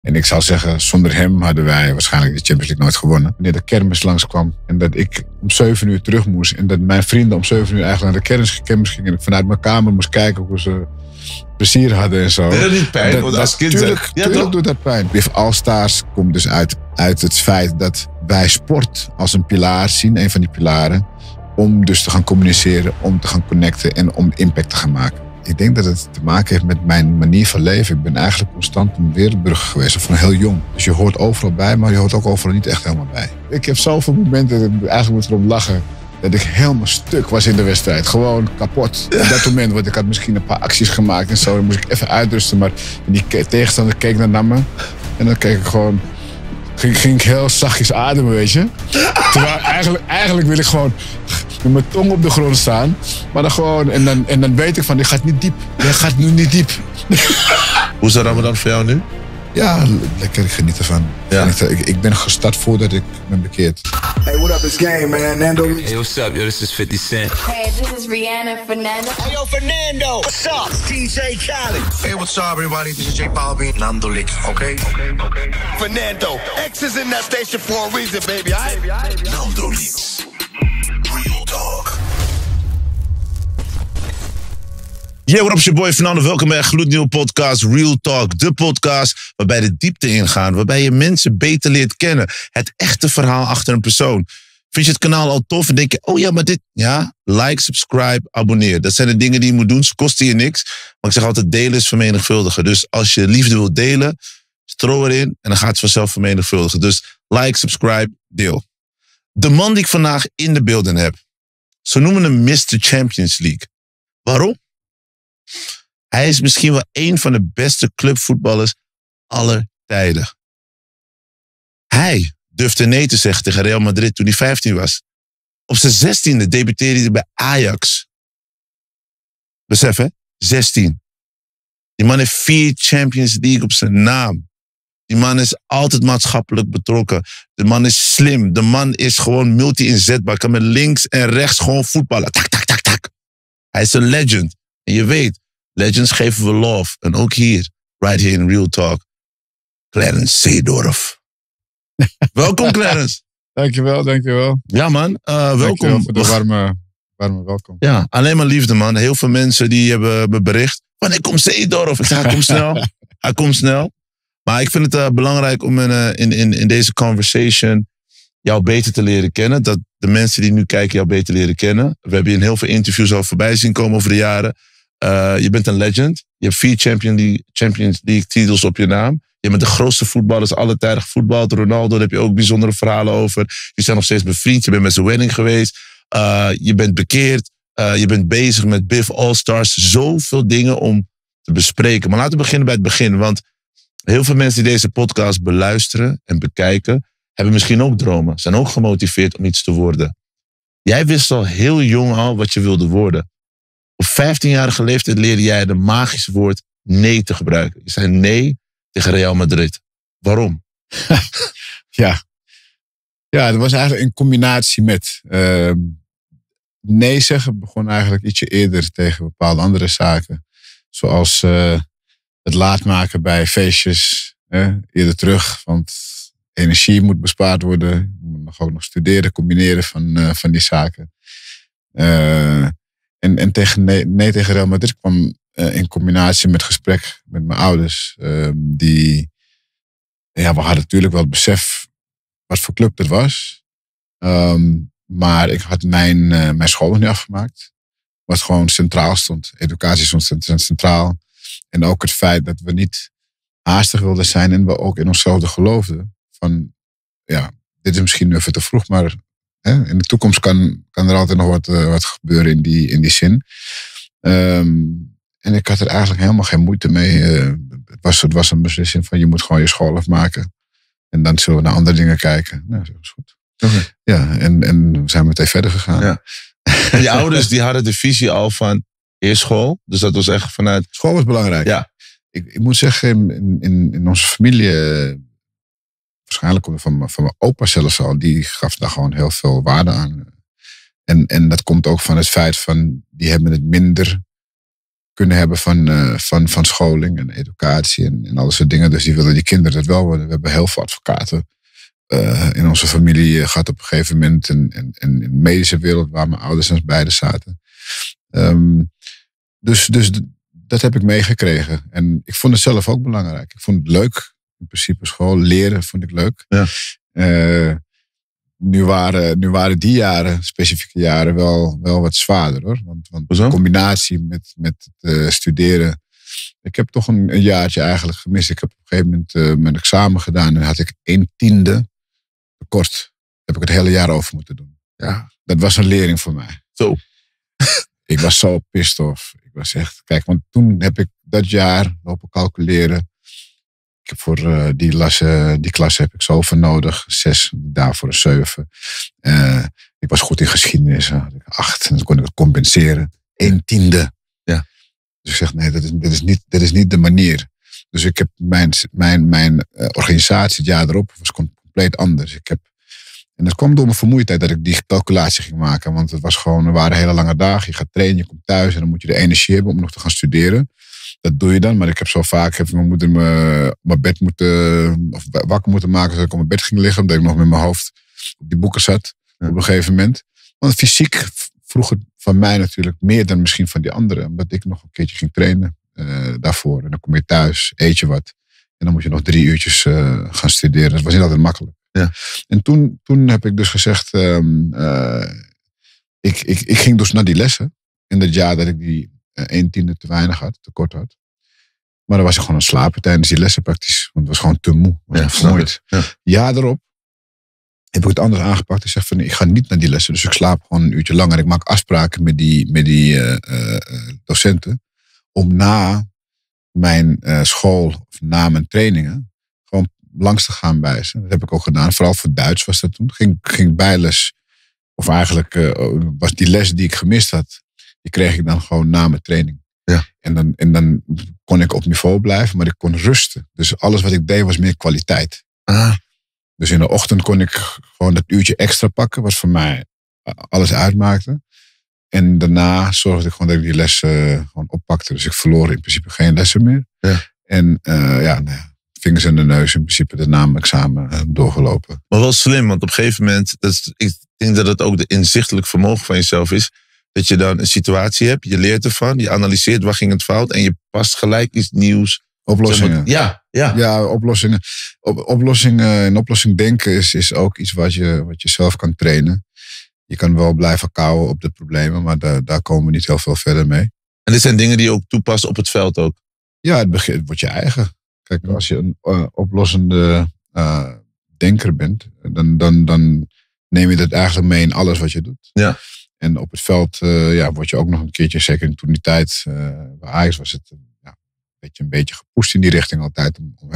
En ik zou zeggen, zonder hem hadden wij waarschijnlijk de Champions League nooit gewonnen. Wanneer de kermis langskwam en dat ik om 7 uur terug moest. En dat mijn vrienden om 7 uur eigenlijk naar de kermis gingen. En ik vanuit mijn kamer moest kijken hoe ze plezier hadden en zo. Deed dat niet pijn? Want als kind tuurlijk doet dat pijn. Biff All-Stars komt dus uit het feit dat wij sport als een pilaar zien. Een van die pilaren. Om dus te gaan communiceren, om te gaan connecten en om impact te gaan maken. Ik denk dat het te maken heeft met mijn manier van leven. Ik ben eigenlijk constant een wereldburger geweest, van heel jong. Dus je hoort overal bij, maar je hoort ook overal niet echt helemaal bij. Ik heb zoveel momenten dat ik eigenlijk moet erop lachen. Dat ik helemaal stuk was in de wedstrijd. Gewoon kapot. Op dat moment, want ik had misschien een paar acties gemaakt en zo. Dan moest ik even uitrusten, maar die tegenstander keek naar me. En dan keek ik gewoon... Ging ik heel zachtjes ademen, weet je. Terwijl eigenlijk wil ik gewoon met mijn tong op de grond staan. Maar dan gewoon, en dan weet ik van, dit gaat niet diep. Dit gaat nu niet diep. Hoe is de Ramadan voor jou nu? Ja, lekker, ik geniet ervan. Ja. Ik ben gestart voordat ik ben bekeerd. Hey, what up, it's Game, man. Nando. Hey, what's up? Yo, this is 50 Cent. Hey, this is Rihanna Fernando. Hey, yo, Fernando. What's up? It's DJ Khaled. Hey, what's up, everybody? This is J Balvin. Nando Lick, okay? Fernando. X is in that station for a reason, baby. Nando Lick. Real talk. Yeah, what up, your boy Fernando. Welkom bij een gloednieuwe podcast, Real Talk. De podcast waarbij de diepte ingaan, waarbij je mensen beter leert kennen. Het echte verhaal achter een persoon. Vind je het kanaal al tof en denk je, oh ja, maar dit... Ja, like, subscribe, abonneer. Dat zijn de dingen die je moet doen, ze kosten je niks. Maar ik zeg altijd, delen is vermenigvuldigen. Dus als je liefde wilt delen, throw erin en dan gaat het vanzelf vermenigvuldigen. Dus like, subscribe, deel. De man die ik vandaag in de beelden heb, ze noemen hem Mr. Champions League. Waarom? Hij is misschien wel een van de beste clubvoetballers aller tijden. Hij durfde nee te zeggen tegen Real Madrid toen hij 15 was. Op zijn 16e debuteerde hij bij Ajax. Besef hè, 16. Die man heeft 4 Champions League op zijn naam. Die man is altijd maatschappelijk betrokken. De man is slim. De man is gewoon multi-inzetbaar. Kan met links en rechts gewoon voetballen. Tak, tak, tak, tak. Hij is een legend. En je weet, legends geven we love. En ook hier, right here in Real Talk. Clarence Seedorf. Welkom, Clarence. Dankjewel. Ja, man. Welkom. Dankjewel voor de warme welkom. Ja, alleen maar liefde, man. Heel veel mensen die hebben me bericht. Van, ik kom Seedorf. Ik zeg, hij komt snel. Hij komt snel. Maar ik vind het belangrijk om in deze conversation jou beter te leren kennen. Dat de mensen die nu kijken jou beter leren kennen. We hebben je in heel veel interviews al voorbij zien komen over de jaren. Je bent een legend. Je hebt 4 Champions League titels op je naam. Je bent de grootste voetballers aller tijden gevoetbald. Ronaldo, daar heb je ook bijzondere verhalen over. Je zijn nog steeds bevriend. Je bent met zijn wedding geweest. Je bent bekeerd. Je bent bezig met Biff All-Stars. Zoveel dingen om te bespreken. Maar laten we beginnen bij het begin. Want heel veel mensen die deze podcast beluisteren en bekijken, hebben misschien ook dromen. Zijn ook gemotiveerd om iets te worden. Jij wist al heel jong al wat je wilde worden. Op 15-jarige leeftijd leerde jij het magische woord nee te gebruiken. Je zei nee tegen Real Madrid. Waarom? Ja, dat was eigenlijk in combinatie met nee zeggen begon eigenlijk ietsje eerder tegen bepaalde andere zaken. Zoals het laat maken bij feestjes. Eerder terug, want energie moet bespaard worden. Je moet ook studeren, combineren van die zaken. En tegen nee tegen Real Madrid kwam in combinatie met gesprek met mijn ouders. We hadden natuurlijk wel het besef wat voor club het was. Maar ik had mijn school nog niet afgemaakt. Wat gewoon centraal stond. Educatie stond centraal. En ook het feit dat we niet haastig wilden zijn. En we ook in onszelf geloofden. Van dit is misschien even te vroeg. Maar in de toekomst kan er altijd nog wat gebeuren in die zin. En ik had er eigenlijk helemaal geen moeite mee. Het was een beslissing van je moet gewoon je school afmaken. En dan zullen we naar andere dingen kijken. Nou, dat is goed. Okay. Ja, en we zijn meteen verder gegaan. Ja. En je ouders die hadden de visie al van eerst school. Dus dat was echt vanuit... School was belangrijk. Ja. Ik moet zeggen, in onze familie... waarschijnlijk van mijn opa zelfs al. Die gaf daar gewoon heel veel waarde aan. En dat komt ook van het feit van... die hebben het minder kunnen hebben van scholing en educatie en al dat soort dingen. Dus die willen die kinderen het wel worden. We hebben heel veel advocaten in onze familie gehad op een gegeven moment. En in de medische wereld waar mijn ouders en beide zaten. Dus dat heb ik meegekregen. En ik vond het zelf ook belangrijk. Ik vond het leuk. In principe school leren vond ik leuk. Ja. Nu waren die jaren, specifieke jaren, wel wat zwaarder hoor. Want de combinatie met het studeren. Ik heb toch een jaartje eigenlijk gemist. Ik heb op een gegeven moment mijn examen gedaan en had ik 1/10 tekort. Heb ik het hele jaar over moeten doen. Ja, dat was een lering voor mij. Zo. Ik was zo pissed off. Ik was echt, kijk, want toen heb ik dat jaar lopen calculeren. Ik heb voor die klas heb ik zoveel nodig. 6, daarvoor een 7. Ik was goed in geschiedenis. Had ik 8 en dan kon ik het compenseren. 1/10. Ja. Dus ik zeg, nee, dat is niet de manier. Dus ik heb mijn organisatie het jaar erop was compleet anders. En dat kwam door mijn vermoeidheid dat ik die calculatie ging maken. Want het was gewoon, er waren hele lange dagen. Je gaat trainen, je komt thuis en dan moet je de energie hebben om nog te gaan studeren. Dat doe je dan, maar ik heb zo vaak mijn moeder mijn bed wakker moeten maken zodat ik op mijn bed ging liggen. Omdat ik nog met mijn hoofd op die boeken zat op een gegeven moment. Want fysiek vroeg het van mij natuurlijk meer dan misschien van die anderen. Omdat ik nog een keertje ging trainen daarvoor. En dan kom je thuis, eet je wat. En dan moet je nog 3 uurtjes gaan studeren. Dat was niet altijd makkelijk. Ja. En toen heb ik dus gezegd, ik ging dus naar die lessen. In dat jaar dat ik die 1/10 te weinig had, te kort had. Maar dan was ik gewoon aan het slapen tijdens die lessen praktisch. Want het was gewoon te moe. Was vermoeid. Ja. Jaar erop heb ik het anders aangepakt. Ik zeg van, ik ga niet naar die lessen. Dus ik slaap gewoon een uurtje langer. Ik maak afspraken met die docenten. Om na mijn school of na mijn trainingen gewoon langs te gaan bij ze. Dat heb ik ook gedaan. Vooral voor Duits was dat toen. Ging bijles. Of eigenlijk was die les die ik gemist had. Die kreeg ik dan gewoon na mijn training. Ja. En dan kon ik op niveau blijven. Maar ik kon rusten. Dus alles wat ik deed was meer kwaliteit. Ah. Dus in de ochtend kon ik gewoon dat uurtje extra pakken. Wat voor mij alles uitmaakte. En daarna zorgde ik gewoon dat ik die lessen gewoon oppakte. Dus ik verloor in principe geen lessen meer. Ja. En vingers in de neus in principe de naamexamen doorgelopen. Maar wel slim, want op een gegeven moment, ik denk dat het ook de inzichtelijk vermogen van jezelf is. Dat je dan een situatie hebt, je leert ervan, je analyseert waar ging het fout en je past gelijk iets nieuws. Oplossingen. Ja, oplossingen. In oplossing denken is ook iets wat je zelf kan trainen. Je kan wel blijven kauwen op de problemen, maar daar komen we niet heel veel verder mee. En dit zijn dingen die je ook toepast op het veld ook? Ja, het wordt je eigen. Kijk, als je een oplossende denker bent, dan neem je dat eigenlijk mee in alles wat je doet. Ja. En op het veld word je ook nog een keertje, zeker toen die tijd bij Ajax was het een beetje gepusht in die richting altijd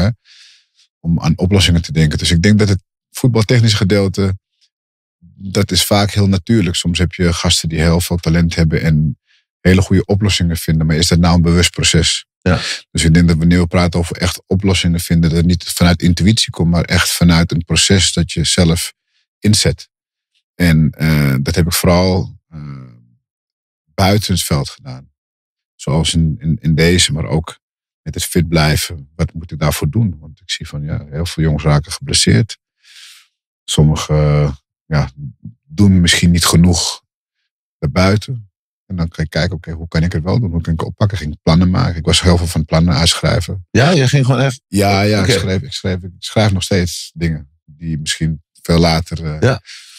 om aan oplossingen te denken. Dus ik denk dat het voetbaltechnische gedeelte, dat is vaak heel natuurlijk. Soms heb je gasten die heel veel talent hebben en hele goede oplossingen vinden. Maar is dat nou een bewust proces? Ja. Dus ik denk dat wanneer we praten over echt oplossingen vinden, dat het niet vanuit intuïtie komt, maar echt vanuit een proces dat je zelf inzet. En dat heb ik vooral buiten het veld gedaan. Zoals in deze, maar ook met het fit blijven. Wat moet ik daarvoor doen? Want ik zie van heel veel jongens raken geblesseerd. Sommigen doen misschien niet genoeg daarbuiten. En dan kan je kijken, hoe kan ik het wel doen? Hoe kan ik het oppakken? Ging plannen maken. Ik was heel veel van plannen uitschrijven. Ja, je ging gewoon echt... Ja, okay. Ik schrijf nog steeds dingen die misschien veel later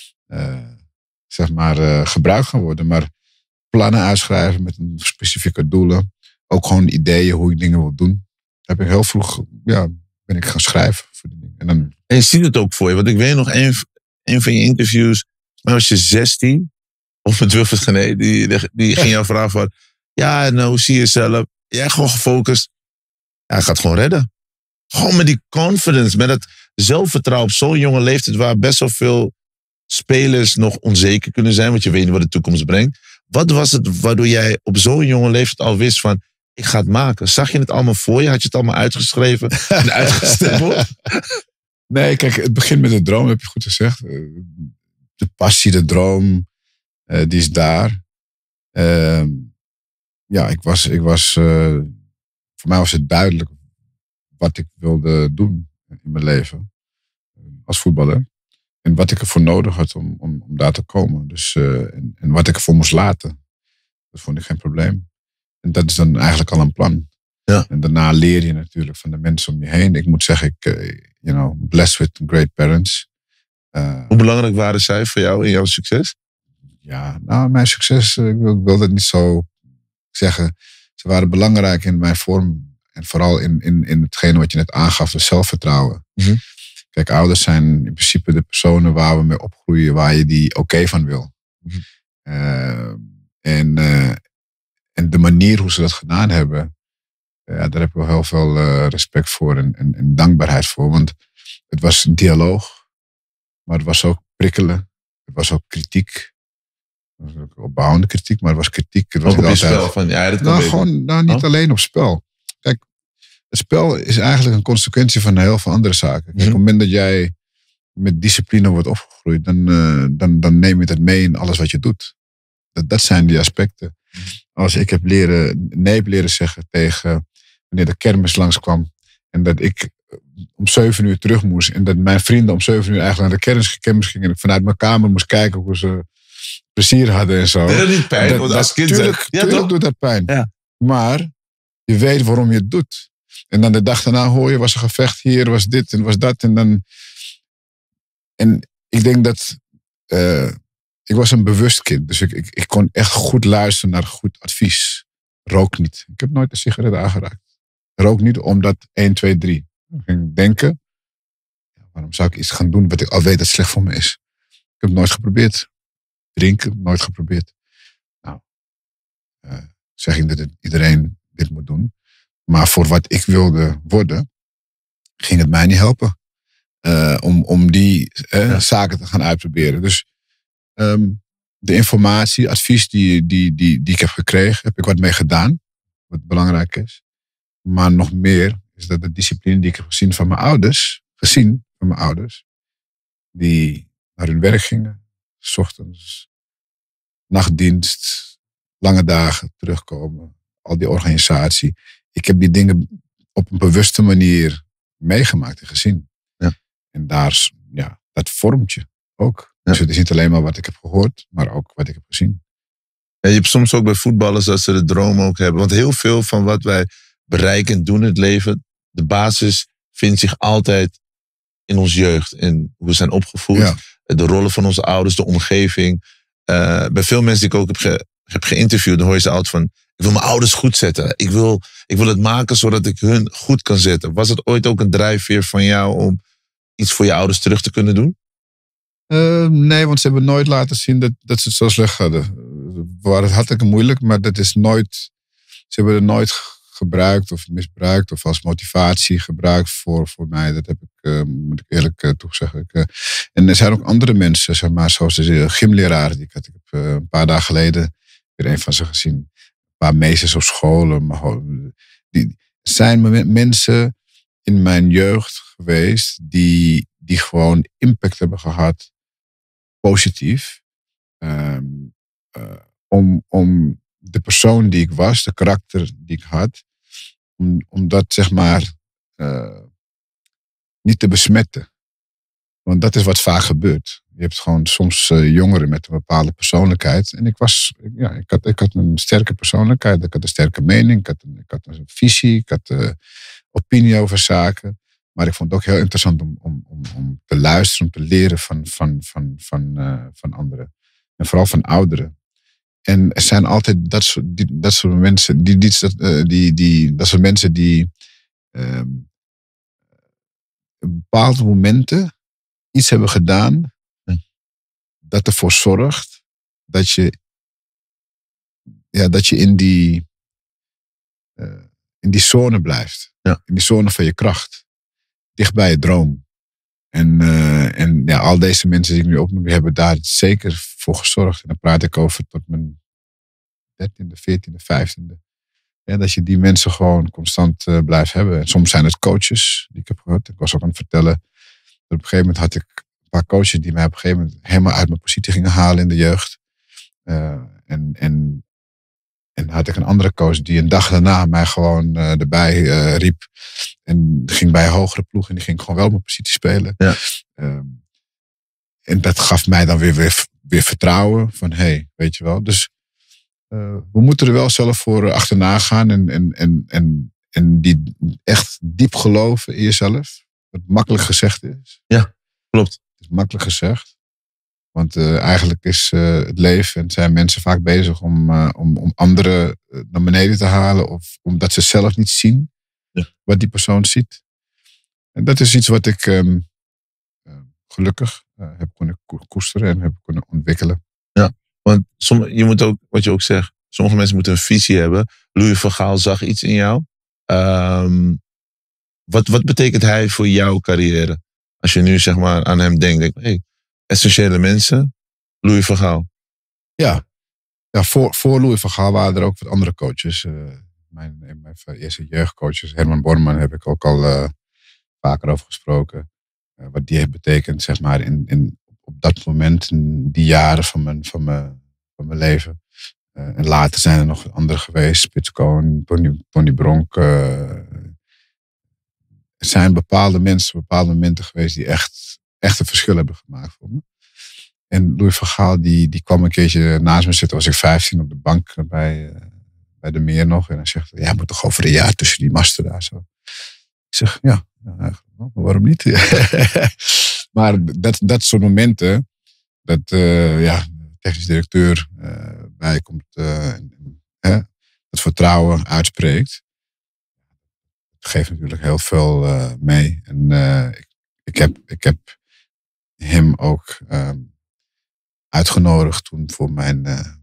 gebruikt gaan worden. Maar plannen uitschrijven met een specifieke doelen. Ook gewoon ideeën hoe ik dingen wil doen. Heb ik heel vroeg, ben ik gaan schrijven voor die dingen. En je ziet het ook voor je. Want ik weet nog een van je interviews. Maar was je 16... Of met Wilfred Gené, die ging jou vragen van... Ja, nou, hoe zie je jezelf? Jij gewoon gefocust. Ja, hij gaat gewoon redden. Gewoon met die confidence, met het zelfvertrouwen op zo'n jonge leeftijd... waar best wel veel spelers nog onzeker kunnen zijn... want je weet niet wat de toekomst brengt. Wat was het waardoor jij op zo'n jonge leeftijd al wist van... ik ga het maken? Zag je het allemaal voor je? Had je het allemaal uitgeschreven en uitgestippeld? Nee, kijk, het begint met de droom, heb je goed gezegd. De passie, de droom... die is daar. ja, voor mij was het duidelijk wat ik wilde doen in mijn leven als voetballer. En wat ik ervoor nodig had om daar te komen. Dus, en wat ik ervoor moest laten. Dat vond ik geen probleem. En dat is dan eigenlijk al een plan. Ja. En daarna leer je natuurlijk van de mensen om je heen. Ik moet zeggen, blessed with great parents. Hoe belangrijk waren zij voor jou in jouw succes? Ja, nou, mijn succes, ik wil dat niet zo zeggen. Ze waren belangrijk in mijn vorm. En vooral in hetgene wat je net aangaf, het zelfvertrouwen. Mm-hmm. Kijk, ouders zijn in principe de personen waar we mee opgroeien, waar je die oké van wil. Mm-hmm. En de manier hoe ze dat gedaan hebben, daar heb ik wel heel veel respect voor en dankbaarheid voor. Want het was een dialoog, maar het was ook prikkelen. Het was ook kritiek. Het was ook opbouwende kritiek, maar het was kritiek. Het was ook op je altijd spel van, ja, dat kan beter. Niet alleen op spel. Kijk, het spel is eigenlijk een consequentie van heel veel andere zaken. Kijk, op het moment dat jij met discipline wordt opgegroeid, dan neem je dat mee in alles wat je doet. Dat zijn die aspecten. Als ik heb leren zeggen tegen wanneer de kermis langskwam en dat ik om 7 uur terug moest en dat mijn vrienden om 7 uur eigenlijk naar de kermis gingen en ik vanuit mijn kamer moest kijken hoe ze plezier hadden en zo. Deed dat niet pijn? Want als kind tuurlijk doet dat pijn. Ja. Maar je weet waarom je het doet. En dan de dag daarna hoor je, was een gevecht hier, was dit en was dat. En ik denk dat ik was een bewust kind. Dus ik kon echt goed luisteren naar goed advies. Rook niet. Ik heb nooit een sigaret aangeraakt. Rook niet omdat 1, 2, 3. Ik ging denken, waarom zou ik iets gaan doen wat ik al weet dat slecht voor me is? Ik heb het nooit geprobeerd. Drinken, nooit geprobeerd. Nou, zeg ik dat iedereen dit moet doen. Maar voor wat ik wilde worden, ging het mij niet helpen. Om die zaken te gaan uitproberen. Dus de informatie, advies die ik heb gekregen, heb ik wat mee gedaan. Wat belangrijk is. Maar nog meer is dat de discipline die ik heb gezien van mijn ouders. Die naar hun werk gingen. 's Ochtends, nachtdienst, lange dagen terugkomen. Al die organisatie. Ik heb die dingen op een bewuste manier meegemaakt en gezien. Ja. En dat vormt je ook. Ja. Dus het is niet alleen maar wat ik heb gehoord, maar ook wat ik heb gezien. En je hebt soms ook bij voetballers dat ze de droom ook hebben. Want heel veel van wat wij bereiken en doen in het leven, de basis vindt zich altijd in ons jeugd. In hoe we zijn opgevoed, de rollen van onze ouders, de omgeving. Bij veel mensen die ik ook heb geïnterviewd, dan hoor je ze altijd van, ik wil mijn ouders goed zetten. Ik wil het maken zodat ik hun goed kan zetten. Was het ooit ook een drijfveer van jou om iets voor je ouders terug te kunnen doen? Nee, want ze hebben nooit laten zien dat ze het zo slecht hadden. Het hartstikke moeilijk, maar ze hebben het nooit gebruikt of misbruikt of als motivatie gebruikt voor mij. Dat heb ik, moet ik eerlijk toezeggen. En er zijn ook andere mensen, zeg maar, zoals de gymleraar. Ik heb een paar dagen geleden weer een van ze gezien. Een paar meesters op scholen. Die zijn mensen in mijn jeugd geweest die gewoon impact hebben gehad, positief, om de persoon die ik was, de karakter die ik had, om dat zeg maar niet te besmetten. Want dat is wat vaak gebeurt. Je hebt gewoon soms jongeren met een bepaalde persoonlijkheid. En ik had een sterke persoonlijkheid, ik had een sterke mening, ik had een visie, ik had opinie over zaken. Maar ik vond het ook heel interessant om te luisteren, om te leren van anderen. En vooral van ouderen. En er zijn altijd dat soort mensen die op bepaalde momenten iets hebben gedaan dat ervoor zorgt dat je in die zone blijft. Ja. In die zone van je kracht. Dicht bij je droom. En al deze mensen die ik nu opnoem, die hebben daar zeker voor gezorgd. En dan praat ik over tot mijn 13e, 14e, 15e. Ja, dat je die mensen gewoon constant blijft hebben. En soms zijn het coaches die ik heb gehad. Ik was ook aan het vertellen. Dat op een gegeven moment had ik een paar coaches die mij op een gegeven moment helemaal uit mijn positie gingen halen in de jeugd. En En had ik een andere coach die een dag daarna mij gewoon erbij riep. En ging bij een hogere ploeg en die ging gewoon wel mijn positie spelen. Ja. En dat gaf mij dan weer vertrouwen. Van weet je wel. Dus we moeten er wel zelf voor achterna gaan. En die echt diep geloven in jezelf. Wat makkelijk gezegd is. Ja, klopt. Het is makkelijk gezegd. Want eigenlijk is het leven en zijn mensen vaak bezig om anderen naar beneden te halen. Of omdat ze zelf niet zien wat die persoon ziet. En dat is iets wat ik gelukkig heb kunnen koesteren en heb kunnen ontwikkelen. Ja, want je moet ook, wat je ook zegt, sommige mensen moeten een visie hebben. Louis van Gaal zag iets in jou. Wat betekent hij voor jouw carrière? Als je nu zeg maar aan hem denkt, essentiële mensen, Louis van Gaal. Ja, voor Louis van Gaal waren er ook wat andere coaches. Mijn eerste jeugdcoaches, Herman Bormann, heb ik ook al vaker over gesproken. Wat die heeft betekend, zeg maar, op dat moment, in die jaren van mijn leven. En later zijn er nog anderen geweest, Spits Koon, Tony Bronk. Er zijn bepaalde momenten geweest die echt een verschil hebben gemaakt voor me. En Louis van Gaal, die kwam een keertje naast me zitten, was ik 15 op de bank bij de Meer nog. En hij zegt, ja, moet toch over een jaar tussen die masten daar zo. Ik zeg, ja waarom niet? Maar dat soort momenten, dat de technisch directeur bijkomt, het vertrouwen uitspreekt. Dat geeft natuurlijk heel veel mee. En ik heb hem ook uitgenodigd toen voor mijn,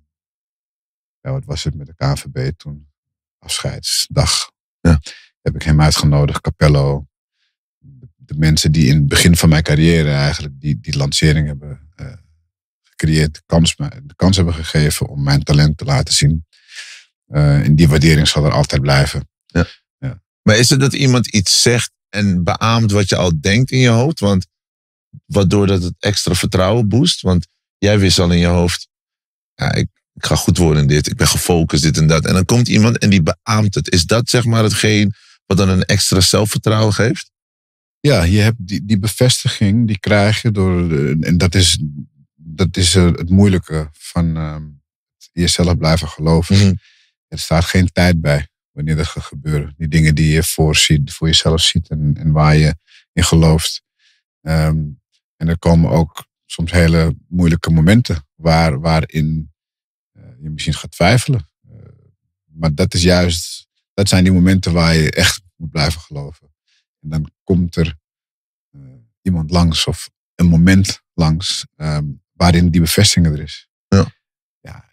wat was het met de KNVB toen, afscheidsdag. Ja. Heb ik hem uitgenodigd, Capello. De mensen die in het begin van mijn carrière eigenlijk die lancering hebben gecreëerd, de kans hebben gegeven om mijn talent te laten zien. En die waardering zal er altijd blijven. Ja. Ja. Maar is het dat iemand iets zegt en beaamt wat je al denkt in je hoofd? Want waardoor dat het extra vertrouwen boost? Want jij wist al in je hoofd, ik ga goed worden in dit, ik ben gefocust, dit en dat. En dan komt iemand en die beaamt het. Is dat zeg maar hetgeen wat dan een extra zelfvertrouwen geeft? Ja, je hebt die bevestiging, die krijg je door, en dat is het moeilijke van jezelf blijven geloven. Mm-hmm. Er staat geen tijd bij wanneer dat gaat gebeuren. Die dingen die je voor jezelf ziet en waar je in gelooft. En er komen ook soms hele moeilijke momenten waarin je misschien gaat twijfelen. Maar dat zijn die momenten waar je echt moet blijven geloven. En dan komt er iemand langs of een moment langs waarin die bevestiging er is. Ja,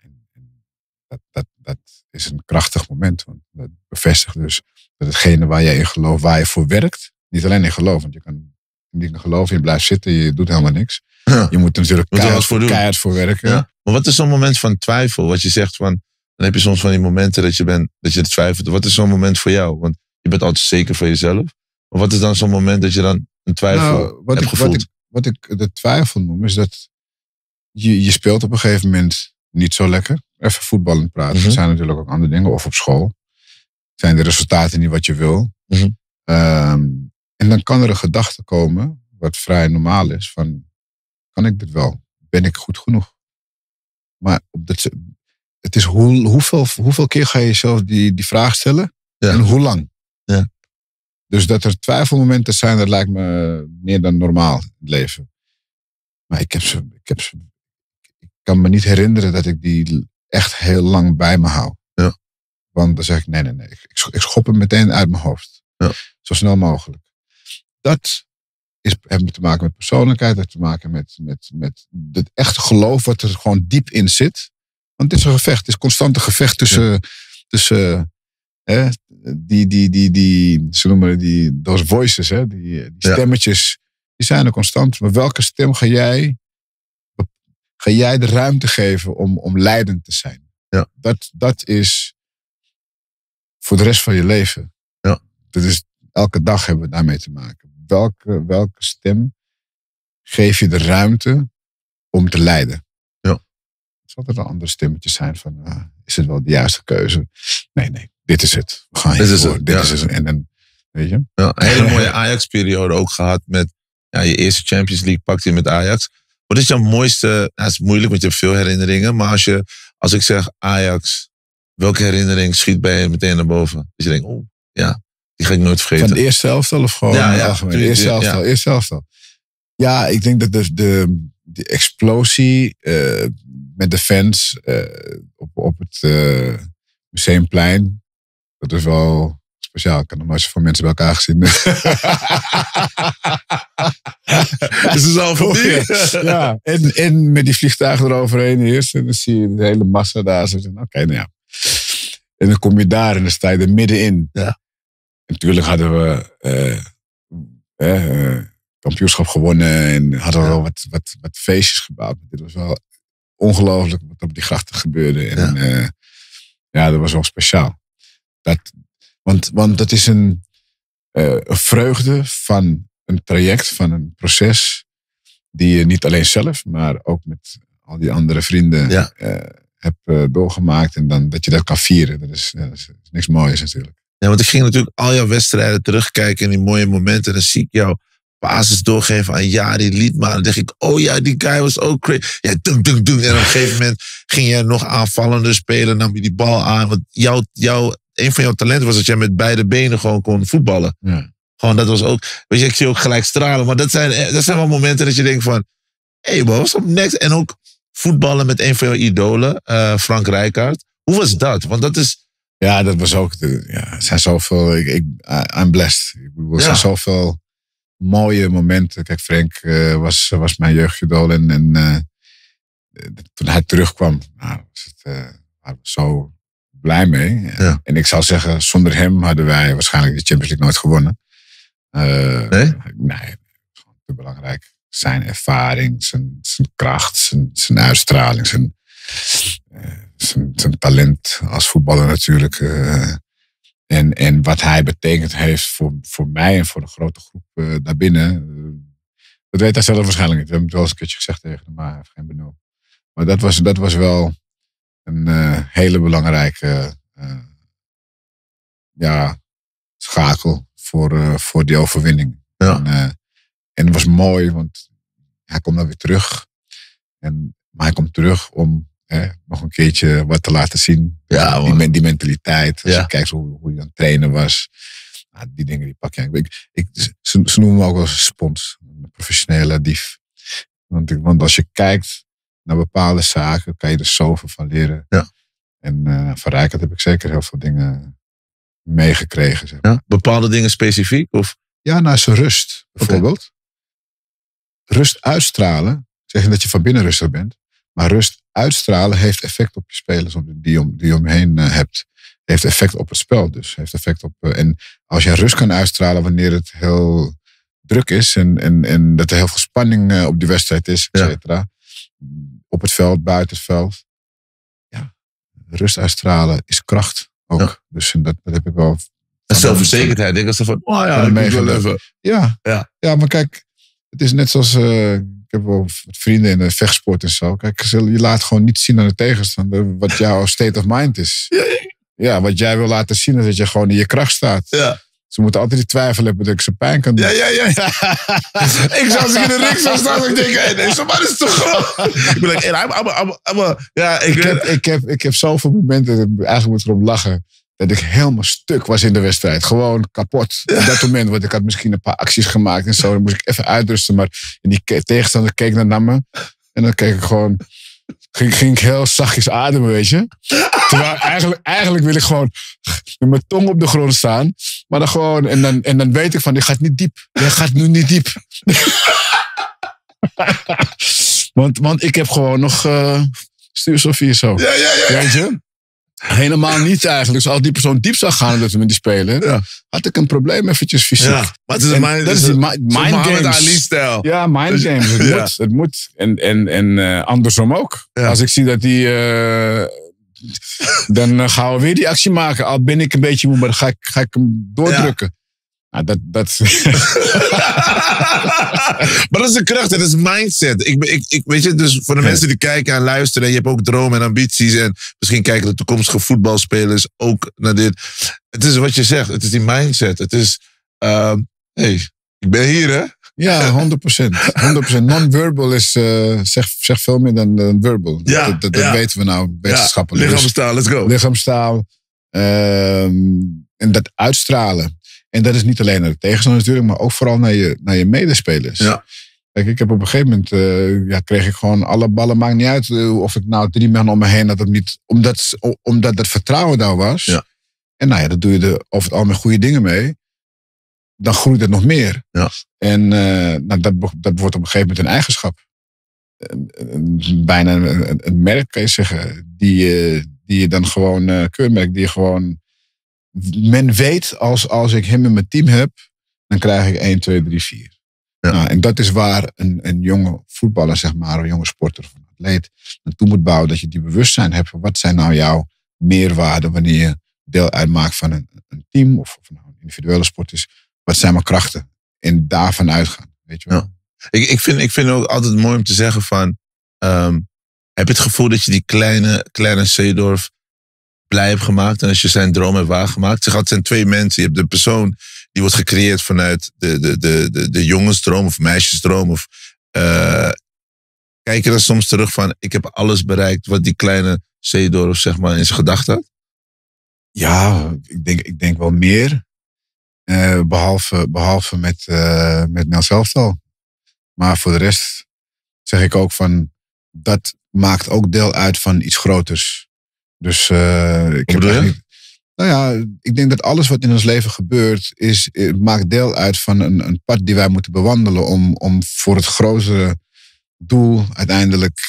dat is een krachtig moment. Want dat bevestigt dus dat hetgene waar jij in gelooft, waar je voor werkt, niet alleen in geloof, want je kan niet in geloven, je blijft zitten, je doet helemaal niks. Ja. Je moet er natuurlijk keihard voor werken. Ja. Maar wat is zo'n moment van twijfel? Wat je zegt van, dan heb je soms van die momenten dat je twijfelt. Wat is zo'n moment voor jou? Want je bent altijd zeker van jezelf. Maar wat is dan zo'n moment dat je dan een twijfel hebt gevoeld? Wat ik de twijfel noem, is dat je speelt op een gegeven moment niet zo lekker. Even voetballend praten. Mm-hmm. Er zijn natuurlijk ook andere dingen. Of op school. Zijn de resultaten niet wat je wil. Mm-hmm. En dan kan er een gedachte komen, wat vrij normaal is, van, kan ik dit wel? Ben ik goed genoeg? Maar het is hoeveel keer ga je jezelf die vraag stellen? Ja. En hoe lang? Ja. Dus dat er twijfelmomenten zijn, dat lijkt me meer dan normaal in het leven. Maar ik kan me niet herinneren dat ik die echt heel lang bij me hou. Ja. Want dan zeg ik, nee. Ik schop hem meteen uit mijn hoofd. Ja. Zo snel mogelijk. Dat heeft te maken met persoonlijkheid. Dat heeft te maken met het echte geloof wat er gewoon diep in zit. Want het is een gevecht. Het is een constante gevecht tussen ze noemen those voices, die stemmetjes, die zijn er constant. Maar welke stem ga jij de ruimte geven om leidend te zijn? Ja. Dat is voor de rest van je leven. Ja. Dat is, elke dag hebben we daarmee te maken. Welke stem geef je de ruimte om te leiden? Ja. Het zal er dan andere stemmetjes zijn van, is het wel de juiste keuze? Nee, dit is het. We gaan Dit is hiervoor. het, Dit ja. is het. En dan, weet je? Ja, een hele mooie Ajax-periode ook gehad met je eerste Champions League pakte je met Ajax. Wat is jouw mooiste... Nou, het is moeilijk, want je hebt veel herinneringen. Maar als ik zeg Ajax, welke herinnering schiet bij je meteen naar boven? Dus je denkt, die ga ik nooit vergeten. Van de eerste elftal of gewoon Ja, algemeen? tuurlijk, Eerste elftal. Ja, ik denk dat de explosie met de fans op het Museumplein, dat is wel speciaal. Ik heb nog nooit zoveel mensen bij elkaar gezien. Dus het is al voorbij. Ja, en met die vliegtuigen eroverheen eerst. En dan zie je de hele massa daar. Zo, oké, nou ja. En dan kom je daar en dan sta je er middenin. Ja. En natuurlijk hadden we kampioenschap gewonnen. En hadden we wel wat feestjes gebouwd. Maar dit was wel ongelooflijk wat op die grachten gebeurde. En dat was wel speciaal. Want dat is een vreugde van een traject, van een proces, die je niet alleen zelf, maar ook met al die andere vrienden hebt doorgemaakt. En dan dat je dat kan vieren. Dat is niks moois natuurlijk. Ja, want ik ging natuurlijk al jouw wedstrijden terugkijken in die mooie momenten. En dan zie ik jou basis doorgeven aan Jari Liedma. Dan dacht ik, die guy was ook crazy. Ja, dunk. En op een gegeven moment ging jij nog aanvallender spelen. Nam je die bal aan. Want een van jouw talenten was dat jij met beide benen gewoon kon voetballen. Ja. Gewoon, dat was ook... Weet je, ik zie ook gelijk stralen. Maar dat zijn wel momenten dat je denkt van... Hé, what's up next? En ook voetballen met een van jouw idolen. Frank Rijkaard. Hoe was dat? Want dat is... Ja, dat was ook... er zijn zoveel... I'm blessed. Ik bedoel, er zijn zoveel mooie momenten. Kijk, Frank was mijn jeugdidool. En toen hij terugkwam... waren we zo blij mee. Ja. En ik zou zeggen, zonder hem hadden wij waarschijnlijk de Champions League nooit gewonnen. Nee? Nee, gewoon te belangrijk. Zijn ervaring, zijn kracht, zijn uitstraling, zijn talent als voetballer natuurlijk. En wat hij betekend heeft voor mij en voor de grote groep daarbinnen. Dat weet hij zelf waarschijnlijk niet. We hebben het wel eens een keertje gezegd tegen hem, maar hij heeft geen benul. Maar dat was wel een hele belangrijke schakel voor die overwinning. Ja. En het was mooi, want hij komt dan weer terug. Maar hij komt terug om nog een keertje wat te laten zien. Ja, die mentaliteit. Als Ja. je kijkt hoe hij aan het trainen was. Nou, die dingen die pak je. Ze noemen me ook wel spons. Een professionele dief. Want als je kijkt naar bepaalde zaken, kan je er zoveel van leren. Ja. En van Rijkaard heb ik zeker heel veel dingen meegekregen. Zeg maar. Ja? Bepaalde dingen specifiek? Of? Ja, naar zijn rust bijvoorbeeld. Rust uitstralen. Zeg je dat je van binnen rustig bent. Maar rust uitstralen heeft effect op je spelers die je om je heen hebt. Heeft effect op het spel dus. Heeft effect op, en als je rust kan uitstralen wanneer het heel druk is. En dat er heel veel spanning op die wedstrijd is. Et cetera. Op het veld, buiten het veld. Ja, rust uitstralen is kracht ook. Ja. Dus dat heb ik wel. En zelfverzekerdheid. Denk ik van, ik wil even. Ja, maar kijk, het is net zoals... ik heb wel vrienden in de vechtsport en zo. Kijk, je laat gewoon niet zien aan de tegenstander wat jouw state of mind is. Ja, wat jij wil laten zien is dat je gewoon in je kracht staat. Ja. Ze moeten altijd die twijfel hebben dat ik ze pijn kan doen. Ja. Ik zou als ik in de ring zou staan, ik denk, hey, deze man is toch gewoon... Ik ben like, ik heb zoveel momenten, eigenlijk moet ik erom lachen, dat ik helemaal stuk was in de wedstrijd. Gewoon kapot. Op dat moment, want ik had misschien een paar acties gemaakt en zo. Dan moest ik even uitrusten, maar die tegenstander keek naar me. En dan keek ik gewoon... Ging ik heel zachtjes ademen, weet je. Terwijl eigenlijk wil ik gewoon met mijn tong op de grond staan. Maar dan gewoon... En dan weet ik van, dit gaat niet diep. Dit gaat nu niet diep. want ik heb gewoon nog stuursofie zo. Ja. Weet je? Helemaal niet eigenlijk. Dus als die persoon diep zou gaan met die speler, had ik een probleem eventjes fysiek. Ja, maar het is een mind games. Ja, mind games. Het moet. En andersom ook. Ja. Als ik zie dat die... dan gaan we weer die actie maken. Al ben ik een beetje moe, maar dan ga ik hem doordrukken. Nou, dat Maar dat is de kracht, dat is mindset. Ik weet je, dus voor de mensen die kijken en luisteren, en je hebt ook dromen en ambities en misschien kijken de toekomstige voetbalspelers ook naar dit. Het is wat je zegt, het is die mindset. Het is, hey, ik ben hier hè. Ja, 100%. Non-verbal is, zegt veel meer dan verbal. Ja, dat weten we nou wetenschappelijk. Lichaamstaal, let's go. Lichaamstaal. En dat uitstralen. En dat is niet alleen naar de tegenstander natuurlijk, maar ook vooral naar je medespelers. Ja. Kijk, ik heb op een gegeven moment, kreeg ik gewoon alle ballen, maakt niet uit of ik nou 3 man om me heen had of niet. Omdat dat vertrouwen daar was. Ja. En nou ja, daar doe je over het algemeen goede dingen mee. Dan groeit het nog meer. Ja. En dat wordt op een gegeven moment een eigenschap. Bijna een merk, kan je zeggen. Die je dan gewoon, keurmerk, die je gewoon... Men weet, als ik hem in mijn team heb, dan krijg ik 1, 2, 3, 4. Ja. Nou, en dat is waar een jonge voetballer, zeg maar, een jonge sporter of een atleet naartoe moet bouwen. Dat je die bewustzijn hebt van wat zijn nou jouw meerwaarden wanneer je deel uitmaakt van een team of nou een individuele sport is. Wat zijn mijn krachten? En daarvan uitgaan. Weet je wel? Ja. Ik vind het ook altijd mooi om te zeggen van, heb je het gevoel dat je die kleine Seedorf blij hebt gemaakt en als je zijn droom hebt waargemaakt? Het zijn 2 mensen. Je hebt de persoon die wordt gecreëerd vanuit de jongensdroom of meisjesdroom. Of, kijk je dan soms terug van, ik heb alles bereikt wat die kleine Seedorf zeg maar in zijn gedachten had? Ja, ik denk wel meer. Behalve met Nels Elftal. Maar voor de rest zeg ik ook van, dat maakt ook deel uit van iets groters. Dus ik heb niet. Nou ja, ik denk dat alles wat in ons leven gebeurt, maakt deel uit van een pad die wij moeten bewandelen om voor het grotere doel uiteindelijk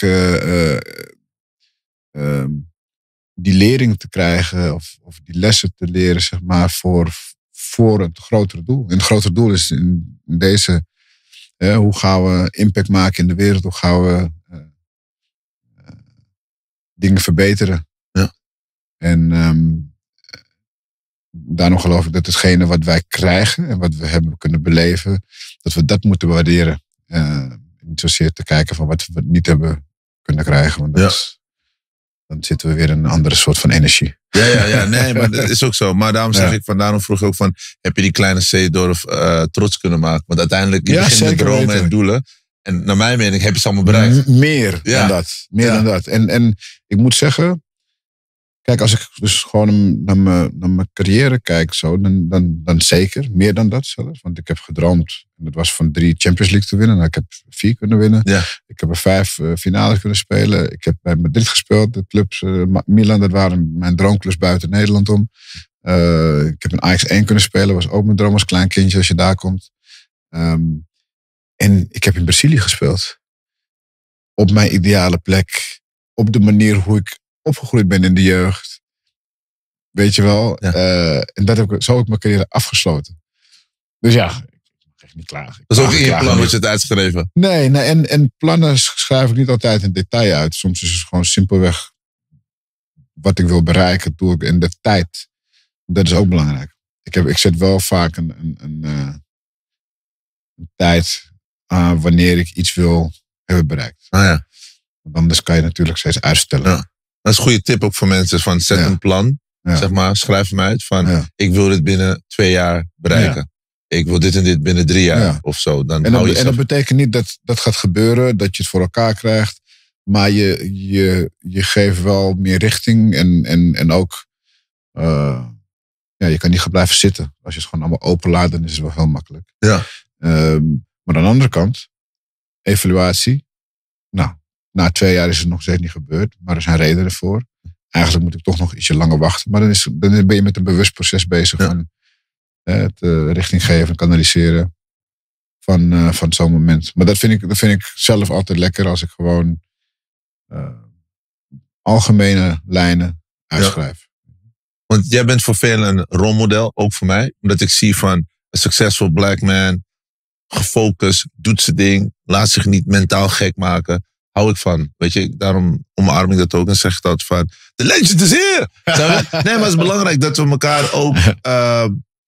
die lering te krijgen of die lessen te leren, zeg maar, voor het grotere doel. En het grotere doel is in deze, hoe gaan we impact maken in de wereld, hoe gaan we dingen verbeteren. Ja. En daarom geloof ik dat hetgene wat wij krijgen en wat we hebben kunnen beleven, dat we dat moeten waarderen. Niet zozeer te kijken van wat we niet hebben kunnen krijgen. Want dan zitten we weer in een andere soort van energie. Ja, nee, maar dat is ook zo. Maar daarom zeg ik daarom vroeg ik ook van, heb je die kleine Seedorf trots kunnen maken? Want uiteindelijk, je begint met dromen en doelen. En naar mijn mening heb je ze allemaal bereikt. Meer dan dat. Dan dat. En ik moet zeggen, kijk, als ik dus gewoon naar mijn carrière kijk, zo, dan zeker. Meer dan dat zelfs. Want ik heb gedroomd. En dat was van 3 Champions League te winnen. Nou, ik heb 4 kunnen winnen. Ja. Ik heb er 5 finales kunnen spelen. Ik heb bij Madrid gespeeld. De clubs, Milan, dat waren mijn droomclubs buiten Nederland om. Ik heb een Ajax 1 kunnen spelen. Was ook mijn droom als klein kindje als je daar komt. En ik heb in Brazilië gespeeld. Op mijn ideale plek. Op de manier hoe ik opgegroeid ben in de jeugd. Weet je wel. Ja. En zo heb ik mijn carrière afgesloten. Dus ja, ik mag echt niet klagen. Dat is ook in je plan wat je het uitgeschreven. Nee, en plannen schrijf ik niet altijd in detail uit. Soms is het gewoon simpelweg wat ik wil bereiken, doe ik in de tijd. Dat is ook belangrijk. Ik zet wel vaak een tijd aan wanneer ik iets wil hebben bereikt. Ja. Want anders kan je natuurlijk steeds uitstellen. Ja. Dat is een goede tip ook voor mensen. Van zet een plan. Ja. Zeg maar, schrijf hem uit. Van ik wil dit binnen 2 jaar bereiken. Ja. Ik wil dit en dit binnen 3 jaar of zo. En dat betekent niet dat dat gaat gebeuren. Dat je het voor elkaar krijgt. Maar je geeft wel meer richting. En ook je kan niet gaan blijven zitten. Als je het gewoon allemaal openlaat, dan is het wel heel makkelijk. Ja. Maar aan de andere kant, evaluatie. Nou, na 2 jaar is het nog steeds niet gebeurd. Maar er zijn redenen voor. Eigenlijk moet ik toch nog ietsje langer wachten. Maar dan ben je met een bewust proces bezig. Van het richting geven, kanaliseren. Van zo'n moment. Maar dat vind ik zelf altijd lekker. Als ik gewoon algemene lijnen uitschrijf. Ja. Want jij bent voor velen een rolmodel. Ook voor mij. Omdat ik zie van een successful black man. Gefocust, doet zijn ding. Laat zich niet mentaal gek maken. Hou ik van. Weet je, daarom omarm ik dat ook en zeg ik dat van, the legend is here! Nee, maar het is belangrijk dat we elkaar ook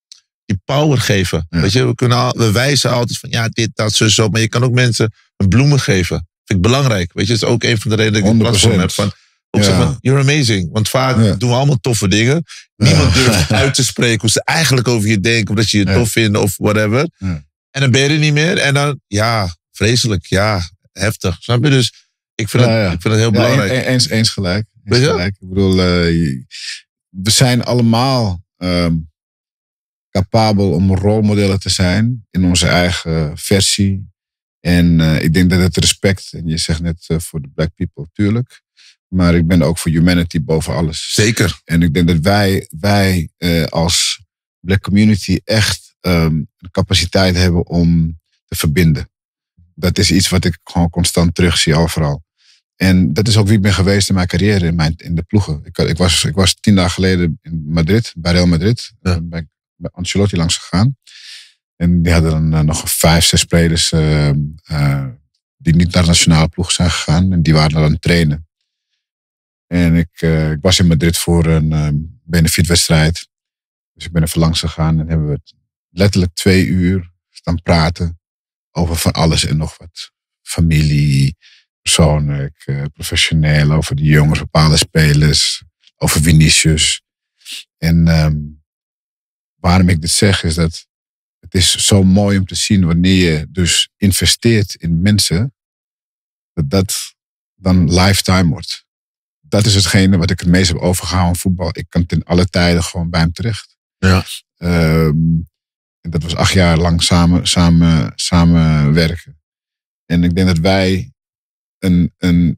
die power geven. Ja. Weet je, we wijzen altijd van ja, dit, dat, zo. Maar je kan ook mensen een bloemen geven. Vind ik belangrijk. Weet je, dat is ook een van de redenen dat ik dit platform heb. Van, ook zeggen van, you're amazing. Want vaak doen we allemaal toffe dingen. Niemand durft uit te spreken hoe ze eigenlijk over je denken. Of dat je je tof vindt of whatever. Ja. En dan ben je er niet meer. En dan, ja, vreselijk. Ja, heftig. Snap je? Dus ik vind het heel belangrijk. Eens gelijk. Ik bedoel, we zijn allemaal capabel om rolmodellen te zijn in onze eigen versie. En ik denk dat het respect, en je zegt net voor de black people, tuurlijk. Maar ik ben ook voor humanity boven alles. Zeker. En ik denk dat wij als black community echt de capaciteit hebben om te verbinden. Dat is iets wat ik gewoon constant terugzie overal. En dat is ook wie ik ben geweest in mijn carrière, in de ploegen. Ik was 10 dagen geleden in Madrid, bij Real Madrid. Ja. Ben ik bij Ancelotti langs gegaan. En die hadden dan nog 5, 6 spelers die niet naar de nationale ploeg zijn gegaan. En die waren dan aan het trainen. En ik was in Madrid voor een benefietwedstrijd. Dus ik ben even langs gegaan en hebben we letterlijk 2 uur staan praten over van alles en nog wat. Familie, persoonlijk, professioneel, over die jongens, bepaalde spelers, over Vinicius. En waarom ik dit zeg is dat het is zo mooi om te zien wanneer je dus investeert in mensen, dat dan lifetime wordt. Dat is hetgene wat ik het meest heb overgehouden in voetbal. Ik kan ten alle tijden gewoon bij hem terecht. Ja. En dat was 8 jaar lang samen werken. En ik denk dat wij een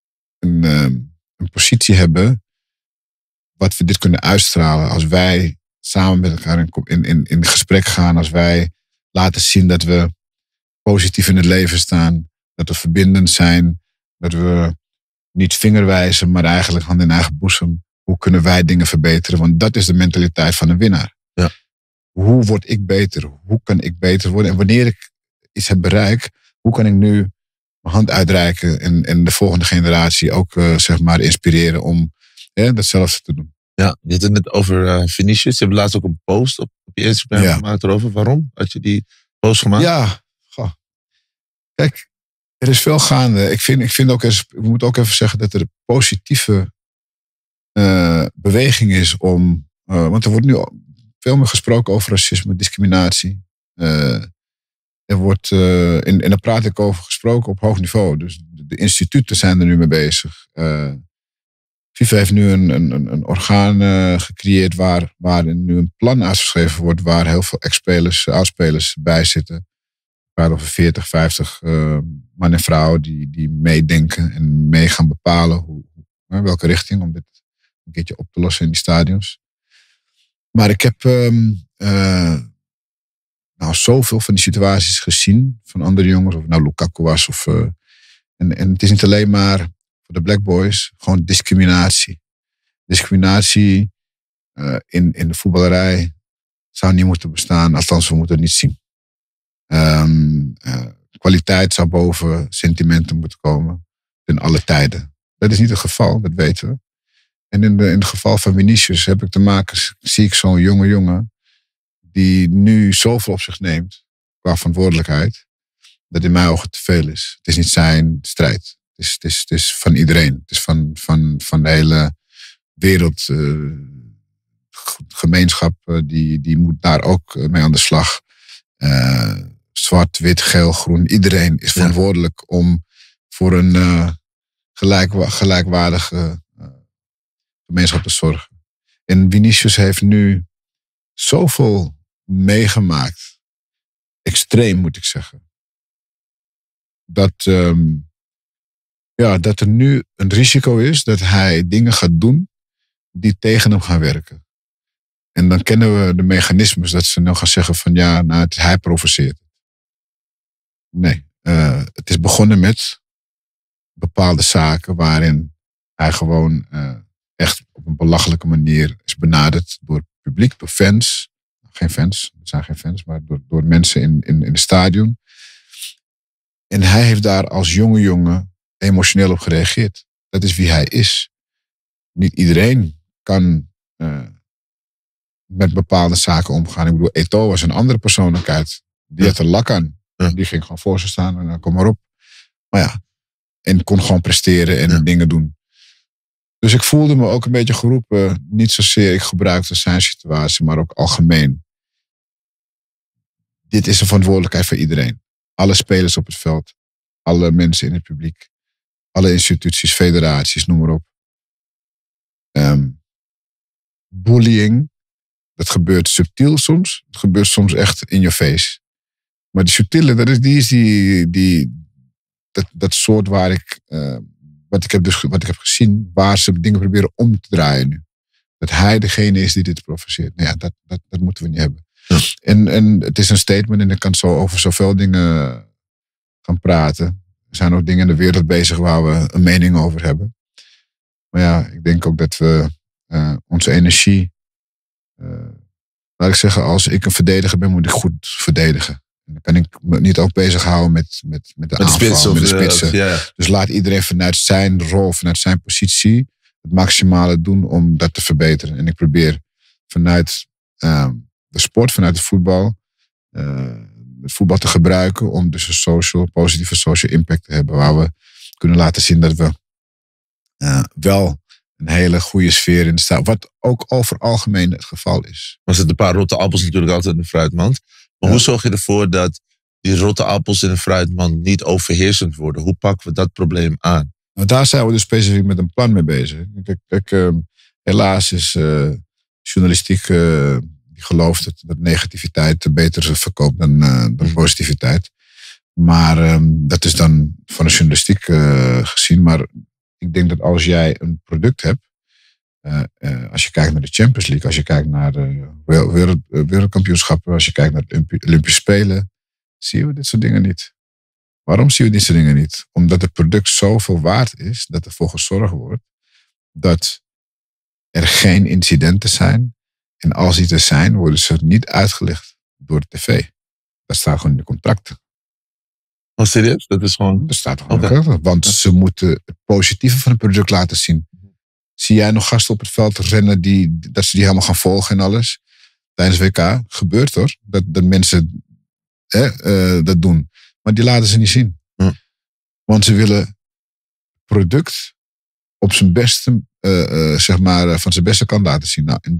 positie hebben wat we dit kunnen uitstralen als wij samen met elkaar in gesprek gaan, als wij laten zien dat we positief in het leven staan, dat we verbindend zijn, dat we niet vingerwijzen, maar eigenlijk hand in eigen boezem. Hoe kunnen wij dingen verbeteren? Want dat is de mentaliteit van een winnaar. Ja. Hoe word ik beter? Hoe kan ik beter worden? En wanneer ik iets heb bereikt, hoe kan ik nu mijn hand uitreiken en de volgende generatie ook zeg maar inspireren om datzelfde te doen? Ja, je had het net over Vinicius. Je hebt laatst ook een post op je Instagram gemaakt erover. Waarom had je die post gemaakt? Ja, kijk, er is veel gaande. Ik vind ook, we moeten ook even zeggen dat er een positieve beweging is om, want er wordt nu veel meer gesproken over racisme, discriminatie. Er wordt, en daar praat ik over gesproken op hoog niveau. Dus de instituten zijn er nu mee bezig. FIFA heeft nu een orgaan gecreëerd waar nu een plan uitgeschreven wordt waar heel veel ex-spelers, oudspelers bij zitten. Ik praat over 40, 50 man en vrouwen die meedenken en mee gaan bepalen welke richting om dit een keertje op te lossen in die stadions. Maar ik heb zoveel van die situaties gezien van andere jongens, of het nou Lukaku was. En het is niet alleen maar voor de Black Boys, gewoon discriminatie. Discriminatie in de voetballerij zou niet moeten bestaan, althans we moeten het niet zien. Kwaliteit zou boven sentimenten moeten komen, in alle tijden. Dat is niet het geval, dat weten we. En in het geval van Vinicius heb ik te maken, zie ik zo'n jonge jongen die nu zoveel op zich neemt qua verantwoordelijkheid, dat in mijn ogen te veel is. Het is niet zijn strijd. Het is van iedereen. Het is van de hele wereld. Gemeenschap die moet daar ook mee aan de slag. Zwart, wit, geel, groen. Iedereen is verantwoordelijk om voor een gelijkwaardige gemeenschap te zorgen. En Vinicius heeft nu zoveel meegemaakt. Extreem, moet ik zeggen. Dat er nu een risico is dat hij dingen gaat doen die tegen hem gaan werken. En dan kennen we de mechanismes dat ze nou gaan zeggen van hij provoceert. Nee, het is begonnen met bepaalde zaken waarin hij gewoon echt op een belachelijke manier is benaderd door het publiek, door fans. Geen fans, er zijn geen fans, maar door mensen in het stadion. En hij heeft daar als jonge jongen emotioneel op gereageerd. Dat is wie hij is. Niet iedereen kan met bepaalde zaken omgaan. Ik bedoel, Eto'o was een andere persoonlijkheid. Die had er lak aan. Ja. Die ging gewoon voor ze staan en kom maar op. Maar ja, en kon gewoon presteren en dingen doen. Dus ik voelde me ook een beetje geroepen. Niet zozeer ik gebruikte zijn situatie, maar ook algemeen. Dit is een verantwoordelijkheid voor iedereen. Alle spelers op het veld. Alle mensen in het publiek. Alle instituties, federaties, noem maar op. Bullying. Dat gebeurt subtiel soms. Het gebeurt soms echt in je face. Maar die subtiele, dat soort waar ik... Wat ik heb gezien, waar ze dingen proberen om te draaien nu. Dat hij degene is die dit provoceert. Nou ja, dat moeten we niet hebben. Ja. En het is een statement en ik kan zo over zoveel dingen gaan praten. Er zijn ook dingen in de wereld bezig waar we een mening over hebben. Maar ja, ik denk ook dat we onze energie... laat ik zeggen, als ik een verdediger ben, moet ik goed verdedigen. Dan kan ik me niet ook bezighouden met de aanval, met de spitsen. Dus laat iedereen vanuit zijn rol, vanuit zijn positie het maximale doen om dat te verbeteren. En ik probeer vanuit de sport, vanuit het voetbal te gebruiken om dus een positieve social impact te hebben. Waar we kunnen laten zien dat we wel een hele goede sfeer in staan. Wat ook over algemeen het geval is. Maar er zitten een paar rotte appels natuurlijk altijd in de fruitmand. Maar hoe zorg je ervoor dat die rotte appels in de fruitmand niet overheersend worden? Hoe pakken we dat probleem aan? Nou, daar zijn we dus specifiek met een plan mee bezig. Kijk, helaas is journalistiek die gelooft dat negativiteit beter verkoopt dan positiviteit. Maar dat is dan van de journalistiek gezien. Maar ik denk dat als jij een product hebt, als je kijkt naar de Champions League, als je kijkt naar de wereldkampioenschappen, als je kijkt naar de Olympische Spelen, zien we dit soort dingen niet. Waarom zien we dit soort dingen niet? Omdat het product zoveel waard is dat ervoor gezorgd wordt dat er geen incidenten zijn. En als die er zijn, worden ze niet uitgelicht door de tv. Dat staat gewoon in de contracten. Oh, serieus? Dat is gewoon... Dat staat gewoon want ze moeten het positieve van het product laten zien. Zie jij nog gasten op het veld rennen dat ze die helemaal gaan volgen en alles? Tijdens WK gebeurt hoor. Dat mensen dat doen. Maar die laten ze niet zien. Want ze willen product op zijn beste, van zijn beste kant laten zien. Nou, en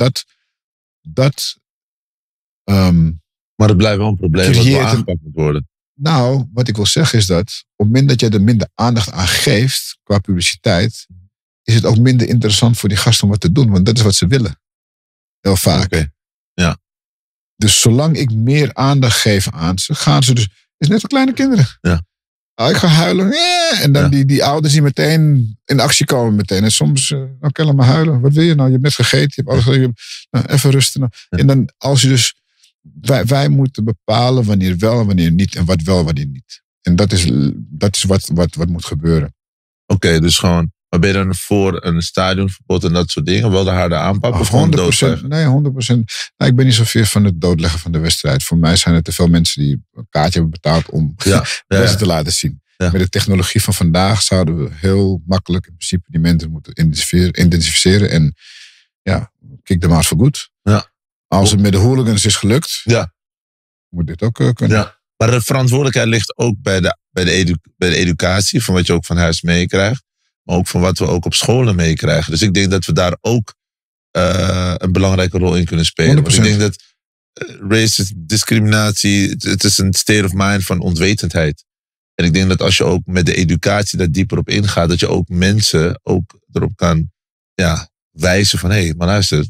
maar het blijft wel een probleem dat wel aangepakt moet worden. Nou, wat ik wil zeggen is dat op het moment dat je er minder aandacht aan geeft qua publiciteit, is het ook minder interessant voor die gasten om wat te doen. Want dat is wat ze willen. Heel vaak. Okay. Ja. Dus zolang ik meer aandacht geef aan ze, gaan ze dus... Het is net voor kleine kinderen. Ja. Ik ga huilen. En dan die ouders die meteen in actie komen meteen. En soms, kan maar huilen. Wat wil je nou? Je hebt net gegeten. Je hebt alles gegeten. Nou, even rusten. Nou. Ja. En dan als je dus... Wij moeten bepalen wanneer wel en wanneer niet. En wat wel, wanneer niet. En dat is wat moet gebeuren. Oké, dus gewoon... Maar ben je dan voor een stadionverbod en dat soort dingen? Wel de harde aanpak of gewoon doodleggen? Nee, 100%. Nou, ik ben niet zoveel van het doodleggen van de wedstrijd. Voor mij zijn er te veel mensen die een kaartje hebben betaald om de wedstrijd te laten zien. Ja. Met de technologie van vandaag zouden we heel makkelijk in principe die mensen moeten identificeren. En ja, kick them out for good. Ja. Als het met de hooligans is gelukt, moet dit ook kunnen. Ja. Maar de verantwoordelijkheid ligt ook bij de educatie, van wat je ook van huis meekrijgt. Maar ook van wat we ook op scholen meekrijgen. Dus ik denk dat we daar ook een belangrijke rol in kunnen spelen. 100%. Want ik denk dat racism, discriminatie, het is een state of mind van onwetendheid. En ik denk dat als je ook met de educatie daar dieper op ingaat, dat je ook mensen ook erop kan wijzen van, hé, maar luister.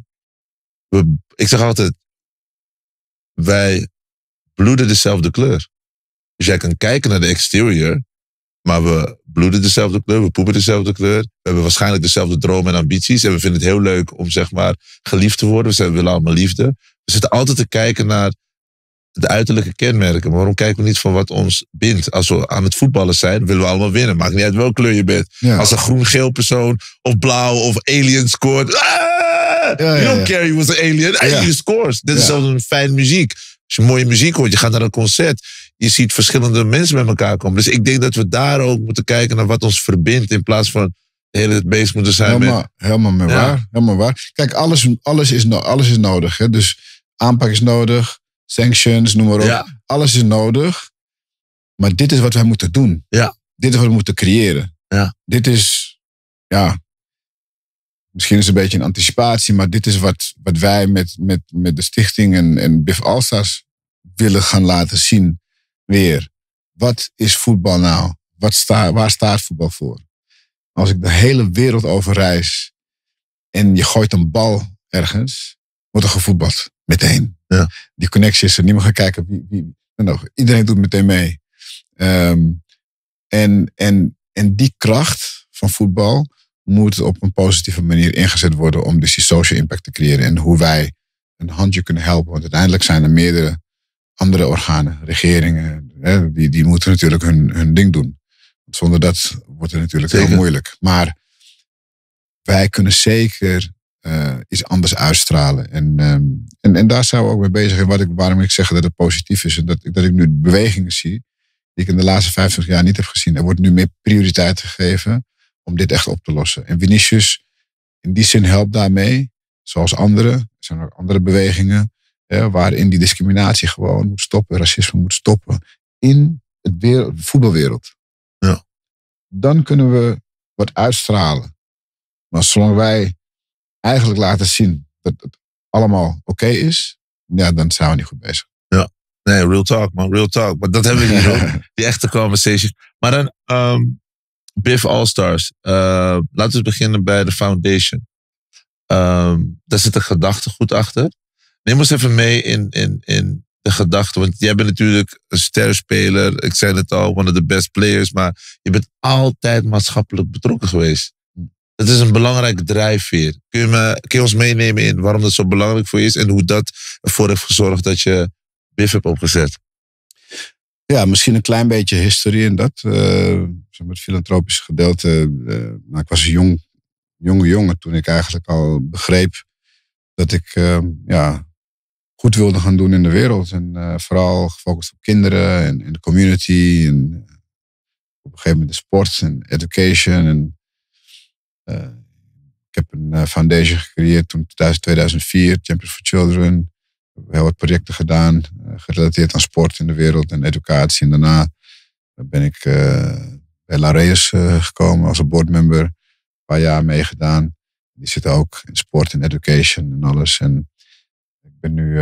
Ik zeg altijd, wij bloeden dezelfde kleur. Dus jij kan kijken naar de exterior, maar we bloeden dezelfde kleur, we poepen dezelfde kleur. We hebben waarschijnlijk dezelfde dromen en ambities. En we vinden het heel leuk om, zeg maar, geliefd te worden. We willen allemaal liefde. We zitten altijd te kijken naar de uiterlijke kenmerken. Maar waarom kijken we niet van wat ons bindt? Als we aan het voetballen zijn, willen we allemaal winnen. Maakt niet uit welke kleur je bent. Ja. Als een groen-geel persoon of blauw of alien scoort. You don't care you was an alien. You scores. Dit is zo'n fijn muziek. Als je mooie muziek hoort, je gaat naar een concert. Je ziet verschillende mensen met elkaar komen. Dus ik denk dat we daar ook moeten kijken naar wat ons verbindt. In plaats van de hele tijd bezig moeten zijn met... Helemaal waar. Kijk, alles is nodig. Hè? Dus aanpak is nodig, sanctions, noem maar op. Ja. Alles is nodig. Maar dit is wat wij moeten doen. Ja. Dit is wat we moeten creëren. Ja. Dit is, misschien is het een beetje een anticipatie, maar dit is wat wij met de stichting en BIF Allstars willen gaan laten zien weer. Wat is voetbal nou? Waar staat voetbal voor? Als ik de hele wereld over reis en je gooit een bal ergens, wordt er gevoetbald. Meteen. Ja. Die connectie is er. Niemand gaat kijken wie. Iedereen doet meteen mee. En die kracht van voetbal moet op een positieve manier ingezet worden om dus die social impact te creëren. En hoe wij een handje kunnen helpen. Want uiteindelijk zijn er meerdere andere organen, regeringen, die moeten natuurlijk hun ding doen. Want zonder dat wordt het natuurlijk heel moeilijk. Maar wij kunnen zeker iets anders uitstralen. En daar zijn we ook mee bezig. En waarom ik zeg dat het positief is. En dat ik nu bewegingen zie die ik in de laatste 25 jaar niet heb gezien. Er wordt nu meer prioriteit gegeven om dit echt op te lossen. En Vinicius in die zin helpt daarmee. Zoals anderen. Er zijn ook andere bewegingen. Waarin die discriminatie gewoon moet stoppen. Racisme moet stoppen. In de voetbalwereld. Ja. Dan kunnen we wat uitstralen. Maar zolang wij eigenlijk laten zien dat het allemaal oké is. Ja, dan zijn we niet goed bezig. Ja. Nee, real talk man. Real talk. Maar dat hebben we niet ook. Die echte conversations. Maar dan BIF Allstars. Laten we beginnen bij de foundation. Daar zit een gedachtegoed achter. Neem ons even mee in de gedachte. Want jij bent natuurlijk een sterspeler. Ik zei het al, one of the best players. Maar je bent altijd maatschappelijk betrokken geweest. Dat is een belangrijke drijfveer. Kun je ons meenemen in waarom dat zo belangrijk voor je is? En hoe dat ervoor heeft gezorgd dat je BIF hebt opgezet? Ja, misschien een klein beetje historie in dat. Het filantropische gedeelte. Ik was een jonge jongen toen ik eigenlijk al begreep dat ik goed wilde gaan doen in de wereld. En vooral gefocust op kinderen en de community. En op een gegeven moment de sport en education. En ik heb een foundation gecreëerd toen 2004, Champions for Children. We hebben heel wat projecten gedaan, gerelateerd aan sport in de wereld en educatie. En daarna ben ik bij Lareus gekomen als een boardmember. Een paar jaar meegedaan. Die zitten ook in sport en education en alles. En ik ben nu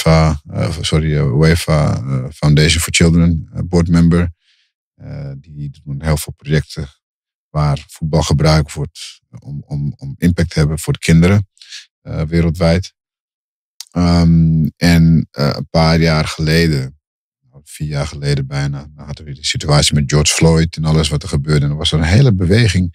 UEFA Foundation for Children boardmember. Die doen heel veel projecten waar voetbal gebruikt wordt om impact te hebben voor de kinderen wereldwijd. En een paar jaar geleden, 4 jaar geleden bijna, dan hadden we die situatie met George Floyd en alles wat er gebeurde. En er was een hele beweging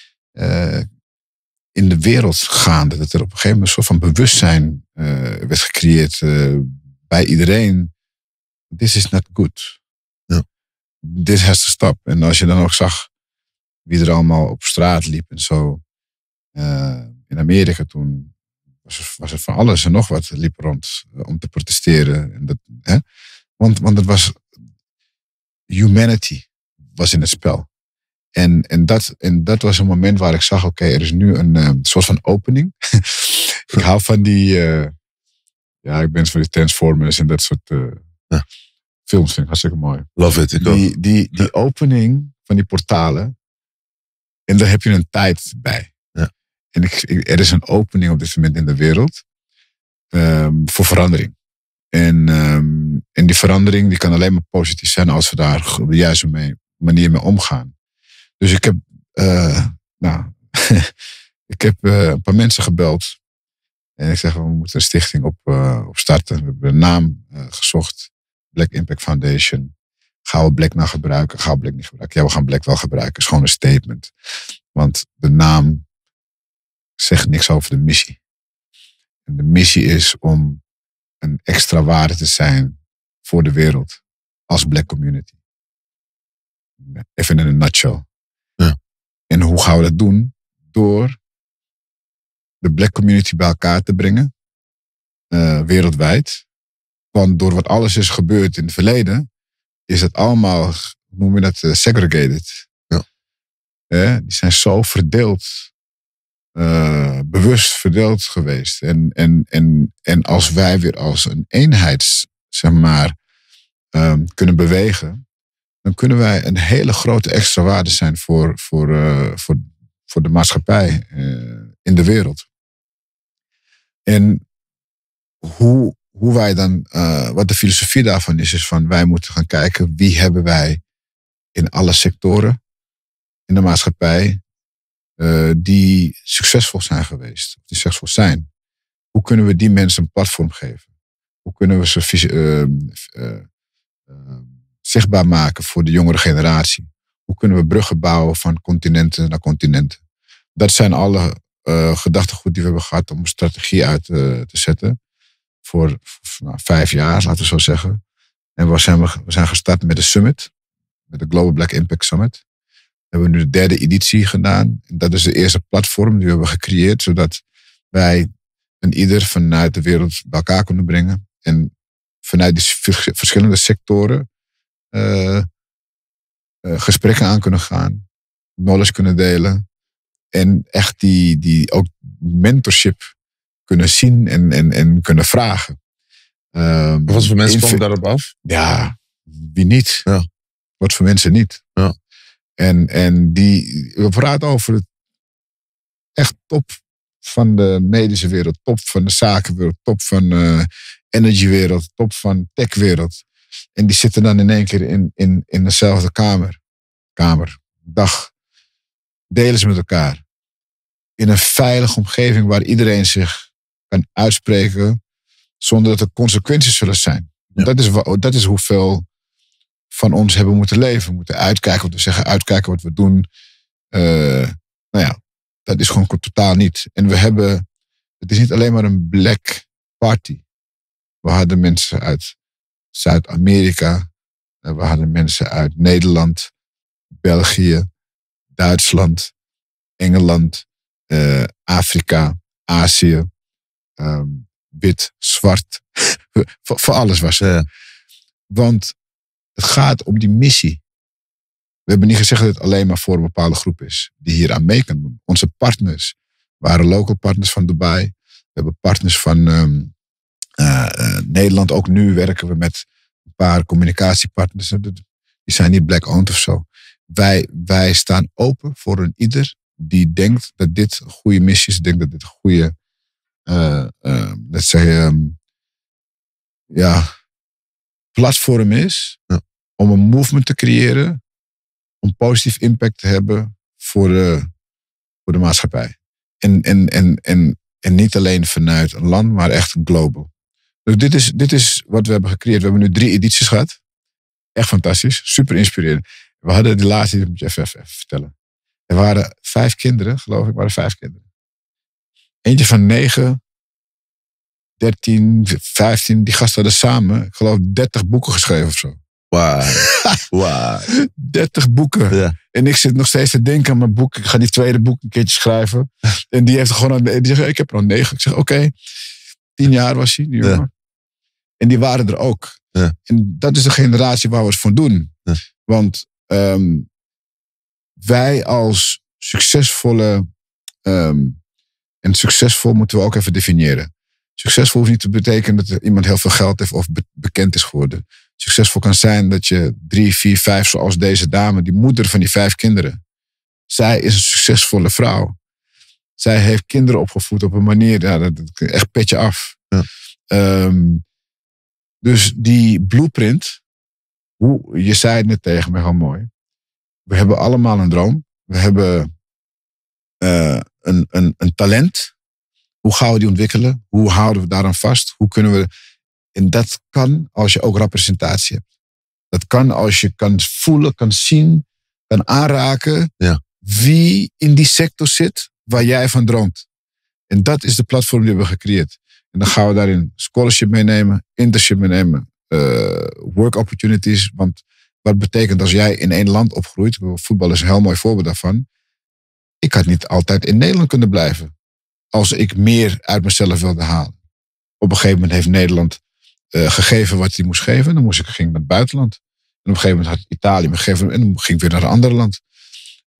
in de wereld gaande. Dat er op een gegeven moment een soort van bewustzijn werd gecreëerd bij iedereen. This is not good. Ja. This has to stop. En als je dan ook zag wie er allemaal op straat liep en zo. In Amerika toen was er van alles en nog wat liep rond om te protesteren. En dat, want het was humanity was in het spel. En dat was een moment waar ik zag, oké, er is nu een soort van opening. Ik hou van die, ik ben van die Transformers en dat soort films vind ik hartstikke mooi. Love it. Die opening van die portalen. En daar heb je een tijd bij. Ja. En er is een opening op dit moment in de wereld voor verandering. En die verandering die kan alleen maar positief zijn als we daar op de juiste manier mee omgaan. Dus ik heb, een paar mensen gebeld. En ik zeg, we moeten een stichting op starten. We hebben een naam gezocht. Black Impact Foundation. Gaan we Black nou gebruiken? Gaan we Black niet gebruiken? Ja, we gaan Black wel gebruiken. Het is gewoon een statement. Want de naam zegt niks over de missie. En de missie is om een extra waarde te zijn voor de wereld. Als Black community. Even in een nutshell. Ja. En hoe gaan we dat doen? Door de Black community bij elkaar te brengen. Wereldwijd. Want door wat alles is gebeurd in het verleden, is het allemaal, hoe noem je dat, segregated. Ja. die zijn zo verdeeld. Bewust verdeeld geweest. En als wij weer als een eenheid, zeg maar, kunnen bewegen, dan kunnen wij een hele grote extra waarde zijn voor de maatschappij in de wereld. En hoe wij dan, wat de filosofie daarvan is van wij moeten gaan kijken wie hebben wij in alle sectoren in de maatschappij die succesvol zijn geweest, die succesvol zijn. Hoe kunnen we die mensen een platform geven? Hoe kunnen we ze zichtbaar maken voor de jongere generatie? Hoe kunnen we bruggen bouwen van continenten naar continenten? Dat zijn alle gedachtegoed die we hebben gehad om een strategie uit te zetten. Voor 5 jaar, laten we zo zeggen. En we zijn gestart met de summit. Met de Global Black Impact Summit. We hebben nu de 3e editie gedaan. En dat is de eerste platform die we hebben gecreëerd. Zodat wij en ieder vanuit de wereld bij elkaar kunnen brengen. En vanuit die verschillende sectoren gesprekken aan kunnen gaan. Knowledge kunnen delen. En echt die ook mentorship kunnen zien en kunnen vragen. Wat voor mensen komen daarop af? Ja, wie niet? Ja. Wat voor mensen niet? Ja. En we praten over het echt top van de medische wereld, top van de zakenwereld, top van de energywereld, top van techwereld. En die zitten dan in één keer in dezelfde dag. Delen ze met elkaar. In een veilige omgeving waar iedereen zich kan uitspreken zonder dat er consequenties zullen zijn. Ja. Dat is hoeveel van ons hebben moeten leven. We moeten uitkijken wat we zeggen, uitkijken wat we doen. Dat is gewoon totaal niet. En het is niet alleen maar een black party. We hadden mensen uit Zuid-Amerika. We hadden mensen uit Nederland, België, Duitsland, Engeland, Afrika, Azië, wit, zwart. Voor alles was er. Ja. Want het gaat om die missie. We hebben niet gezegd dat het alleen maar voor een bepaalde groep is die hier aan mee kan doen. Onze partners waren local partners van Dubai. We hebben partners van Nederland. Ook nu werken we met een paar communicatiepartners. Die zijn niet black-owned of zo. Wij staan open voor een ieder die denkt dat dit een goede missie is. Denkt dat dit een goede platform is. Ja. Om een movement te creëren. Om positief impact te hebben voor de maatschappij. En niet alleen vanuit een land, maar echt global. Dus dit is wat we hebben gecreëerd. We hebben nu 3 edities gehad. Echt fantastisch. Super inspirerend. We hadden de laatste, dat moet je even vertellen. Er waren 5 kinderen, geloof ik, 5 kinderen. Eentje van 9, 13, 15. Die gasten hadden samen, ik geloof, 30 boeken geschreven of zo. Wow. 30 boeken. Ja. En ik zit nog steeds te denken aan mijn boek. Ik ga die tweede boek een keertje schrijven. En die heeft gewoon, die zegt, ik heb er al 9. Ik zeg, oké. 10 jaar was hij, die jongen. Ja. En die waren er ook. Ja. En dat is de generatie waar we het voor doen. Ja. Want wij als succesvolle... en succesvol moeten we ook even definiëren. Succesvol hoeft niet te betekenen dat iemand heel veel geld heeft of bekend is geworden. Succesvol kan zijn dat je 3, 4, 5, zoals deze dame, die moeder van die 5 kinderen. Zij is een succesvolle vrouw. Zij heeft kinderen opgevoed op een manier, dat echt petje af. Ja. Dus die blueprint, je zei het net tegen me, heel mooi. We hebben allemaal een droom. We hebben een talent. Hoe gaan we die ontwikkelen? Hoe houden we daaraan vast? Hoe kunnen we... En dat kan als je ook representatie hebt. Dat kan als je kan voelen, kan zien, kan aanraken wie in die sector zit waar jij van droomt. En dat is de platform die we gecreëerd. En dan gaan we daarin scholarship meenemen, internship meenemen, work opportunities. Want wat betekent als jij in 1 land opgroeit, voetbal is een heel mooi voorbeeld daarvan. Ik had niet altijd in Nederland kunnen blijven. Als ik meer uit mezelf wilde halen. Op een gegeven moment heeft Nederland gegeven wat hij moest geven. Dan ging ik naar het buitenland. En op een gegeven moment had Italië me gegeven. En dan ging ik weer naar een ander land.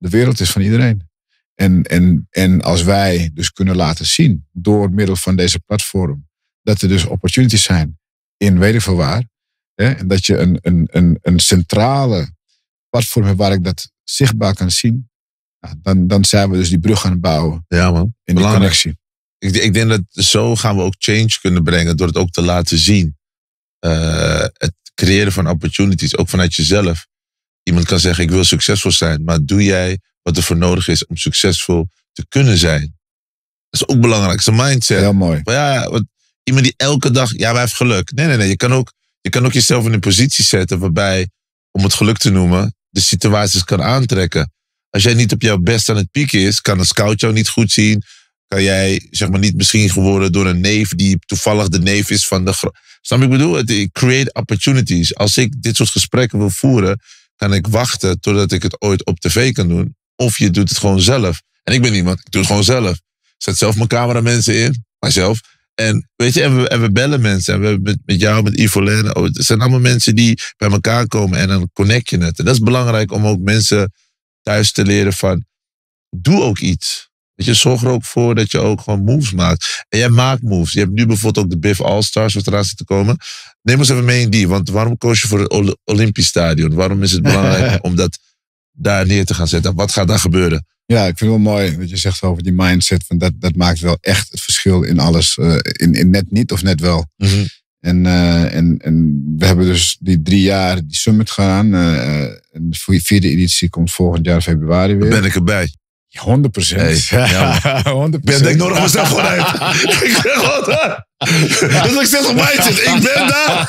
de wereld is van iedereen. En als wij dus kunnen laten zien, door middel van deze platform, dat er dus opportunities zijn in weet ik veel waar. Hè, en dat je een centrale platform hebt waar ik dat zichtbaar kan zien. Dan zijn we dus die brug aan het bouwen. Ja, man. In die connectie. Ik denk dat zo gaan we ook change kunnen brengen door het ook te laten zien. Het creëren van opportunities, ook vanuit jezelf. Iemand kan zeggen, ik wil succesvol zijn. Maar doe jij wat er voor nodig is om succesvol te kunnen zijn? Dat is ook belangrijk. Dat is een mindset. Heel mooi. Maar ja, iemand die elke dag, ja, maar hij heeft geluk. Nee. Je kan ook jezelf in een positie zetten waarbij, om het geluk te noemen, de situaties kan aantrekken. Als jij niet op jouw best aan het pieken is, kan een scout jou niet goed zien. Kan jij, zeg maar, niet misschien geworden door een neef die toevallig de neef is van de... Snap je, ik bedoel? Create opportunities. Als ik dit soort gesprekken wil voeren, kan ik wachten totdat ik het ooit op tv kan doen. Of je doet het gewoon zelf. En ik ben iemand, ik doe het gewoon zelf. Ik zet zelf mijn cameramensen in, mijzelf. En weet je, en we bellen mensen. En we hebben met jou, met Yvolène. Het zijn allemaal mensen die bij elkaar komen en dan connect je het. En dat is belangrijk om ook mensen thuis te leren van, doe ook iets. Weet je, zorg er ook voor dat je ook gewoon moves maakt. En jij maakt moves. Je hebt nu bijvoorbeeld ook de BIF All-Stars wat eraan zit te komen. Neem ons even mee in die. Want waarom koos je voor het Olympisch Stadion? Waarom is het belangrijk om dat daar neer te gaan zetten? Wat gaat daar gebeuren? Ja, ik vind het wel mooi wat je zegt over die mindset. Van dat maakt wel echt het verschil in alles. In net niet of net wel. Mm-hmm. En we hebben dus die 3 jaar die summit gedaan. En de 4e editie komt volgend jaar februari weer. Ben ik erbij. 100%. Hey, ja, 100%. Ik nodig mezelf gewoon uit. Ik zeg gewoon daar. Dat is ik zeg op mindset. Ik ben daar.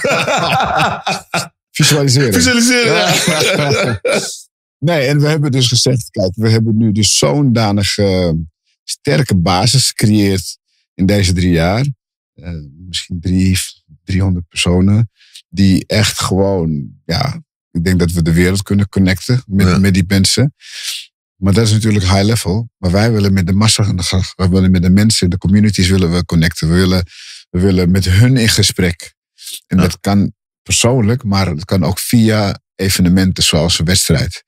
Visualiseren. Ja. Nee, en we hebben dus gezegd, kijk, we hebben nu dus zo'n danig sterke basis gecreëerd in deze 3 jaar. Misschien 300 personen die echt gewoon, ja, ik denk dat we de wereld kunnen connecten met die mensen. Maar dat is natuurlijk high level. Maar wij willen met de massa aan de gang. We willen met de mensen, de communities willen we connecten. We willen met hun in gesprek. En dat kan persoonlijk, maar het kan ook via evenementen zoals een wedstrijd.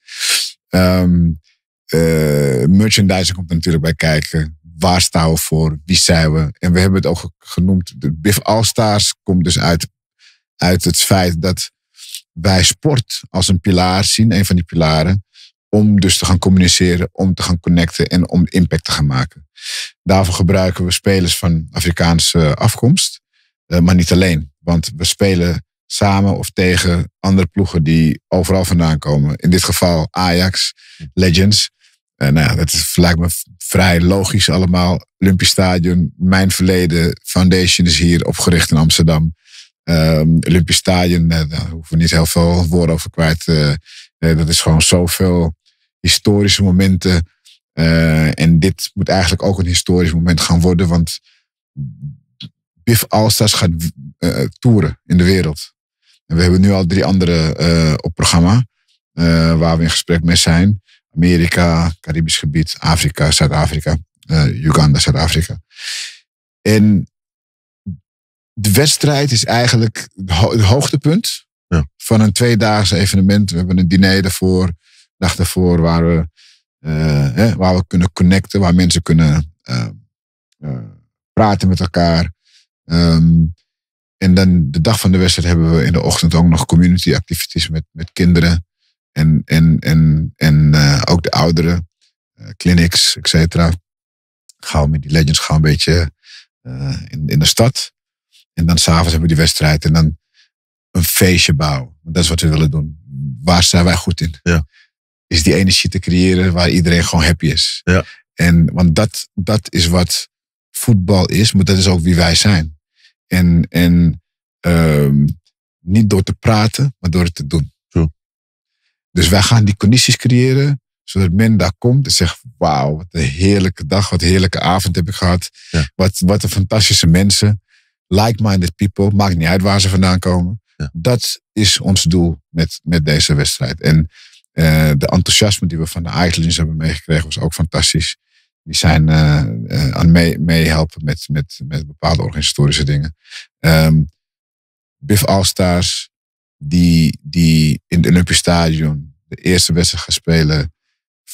Merchandising komt er natuurlijk bij kijken. Waar staan we voor? Wie zijn we? En we hebben het ook genoemd. De BIF All-Stars komt dus uit het feit dat wij sport als een pilaar zien. Een van die pilaren. Om dus te gaan communiceren, om te gaan connecten en om impact te gaan maken. Daarvoor gebruiken we spelers van Afrikaanse afkomst. Maar niet alleen. Want we spelen samen of tegen andere ploegen die overal vandaan komen. In dit geval Ajax, Legends. Dat lijkt me vrij logisch allemaal. Olympisch Stadion, mijn verleden foundation is hier opgericht in Amsterdam. Olympisch Stadion, daar hoeven we niet heel veel woorden over kwijt. Dat is gewoon zoveel historische momenten. En dit moet eigenlijk ook een historisch moment gaan worden. Want BIF All-Stars gaat toeren in de wereld. En we hebben nu al 3 andere op programma. Waar we in gesprek mee zijn. Amerika, Caribisch gebied, Afrika, Zuid-Afrika. Uganda, Zuid-Afrika. En de wedstrijd is eigenlijk het hoogtepunt van een 2-daagse evenement. We hebben een diner daarvoor, dag daarvoor, waar we kunnen connecten, waar mensen kunnen praten met elkaar. En dan de dag van de wedstrijd hebben we in de ochtend ook nog community activities met kinderen en ook de ouderen, clinics, et cetera. Gaan we met die Legends gaan een beetje in de stad. En dan s'avonds hebben we die wedstrijd en dan een feestje bouwen. Dat is wat we willen doen. Waar zijn wij goed in? Ja. Is die energie te creëren waar iedereen gewoon happy is. Ja. Want dat is wat voetbal is, maar dat is ook wie wij zijn. En niet door te praten, maar door het te doen. True. Dus wij gaan die condities creëren, zodat men daar komt en zegt, wauw, wat een heerlijke dag, wat een heerlijke avond heb ik gehad. Ja. Wat een fantastische mensen. Like-minded people, maakt niet uit waar ze vandaan komen. Ja. Dat is ons doel met deze wedstrijd. En de enthousiasme die we van de Ajax hebben meegekregen was ook fantastisch. Die zijn aan meehelpen met bepaalde organisatorische dingen. BIF All-Stars, die in het Olympisch Stadion de eerste wedstrijd gaan spelen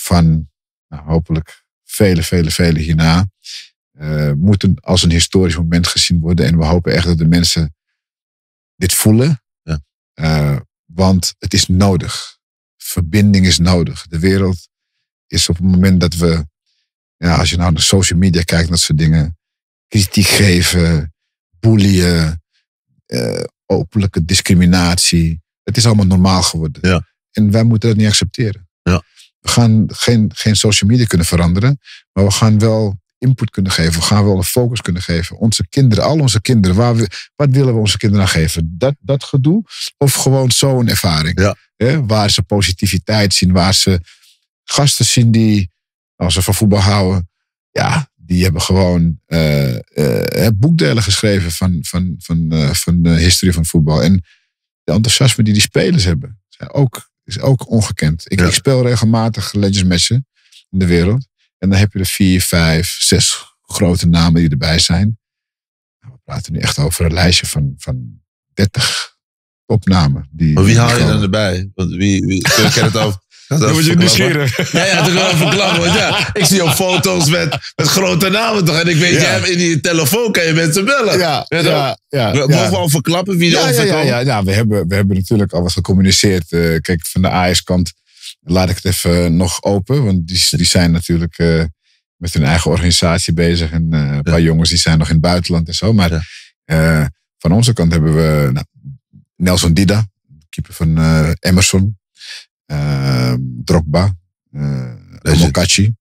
van hopelijk vele hierna moeten als een historisch moment gezien worden. En we hopen echt dat de mensen dit voelen. Ja. Want het is nodig. Verbinding is nodig. De wereld is op het moment dat we, als je naar de social media kijkt, dat soort dingen, kritiek geven, bullyen, openlijke discriminatie. Het is allemaal normaal geworden. Ja. En wij moeten dat niet accepteren. Ja. We gaan geen social media kunnen veranderen, maar we gaan wel input kunnen geven. We gaan wel een focus kunnen geven. Onze kinderen, al onze kinderen, wat willen we onze kinderen aan geven? Dat gedoe? Of gewoon zo'n ervaring? Ja. Waar ze positiviteit zien, waar ze gasten zien die, als ze van voetbal houden, die hebben gewoon boekdelen geschreven van de historie van voetbal. En de enthousiasme die spelers hebben, is ook ongekend. Ik speel regelmatig Legends matchen in de wereld. En dan heb je er 4, 5, 6 grote namen die erbij zijn. We praten nu echt over een lijstje van 30 topnamen. Maar wie haal je dan erbij? Want wie kun je het over? Dan word je nieuwsgierig. Ja, toch wel even klappen. Want ik zie op foto's met grote namen toch. En ik weet, jij hebt in die telefoon kan je mensen bellen. Mogen we al verklappen wie er overkomt? Ja, we hebben natuurlijk al wat gecommuniceerd. Kijk, van de AS-kant laat ik het even nog open. Want die zijn natuurlijk met hun eigen organisatie bezig. En een paar jongens die zijn nog in het buitenland en zo. Maar van onze kant hebben we Nelson Dida, keeper van Emerson. Drogba, Mokachi,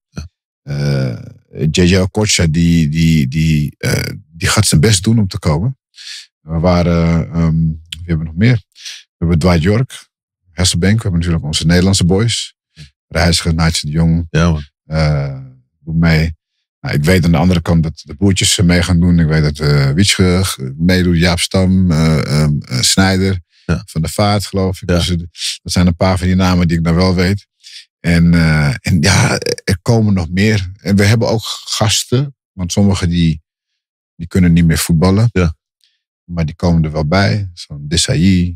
JJ Okocha, die gaat zijn best doen om te komen. We waren, wie hebben we nog meer? We hebben Dwight York, Hasselbank, we hebben natuurlijk onze Nederlandse boys. Reiziger, Nigel de Jong, doe mee. Nou, ik weet aan de andere kant dat de broertjes mee gaan doen. Ik weet dat Wietsche meedoet, Jaap Stam, Snijder. Ja. Van de Vaart, geloof ik. Ja. Dus, dat zijn een paar van die namen die ik nou wel weet. En er komen nog meer. En we hebben ook gasten. Want sommigen die kunnen niet meer voetballen. Ja. Maar die komen er wel bij. Zo'n Desailly.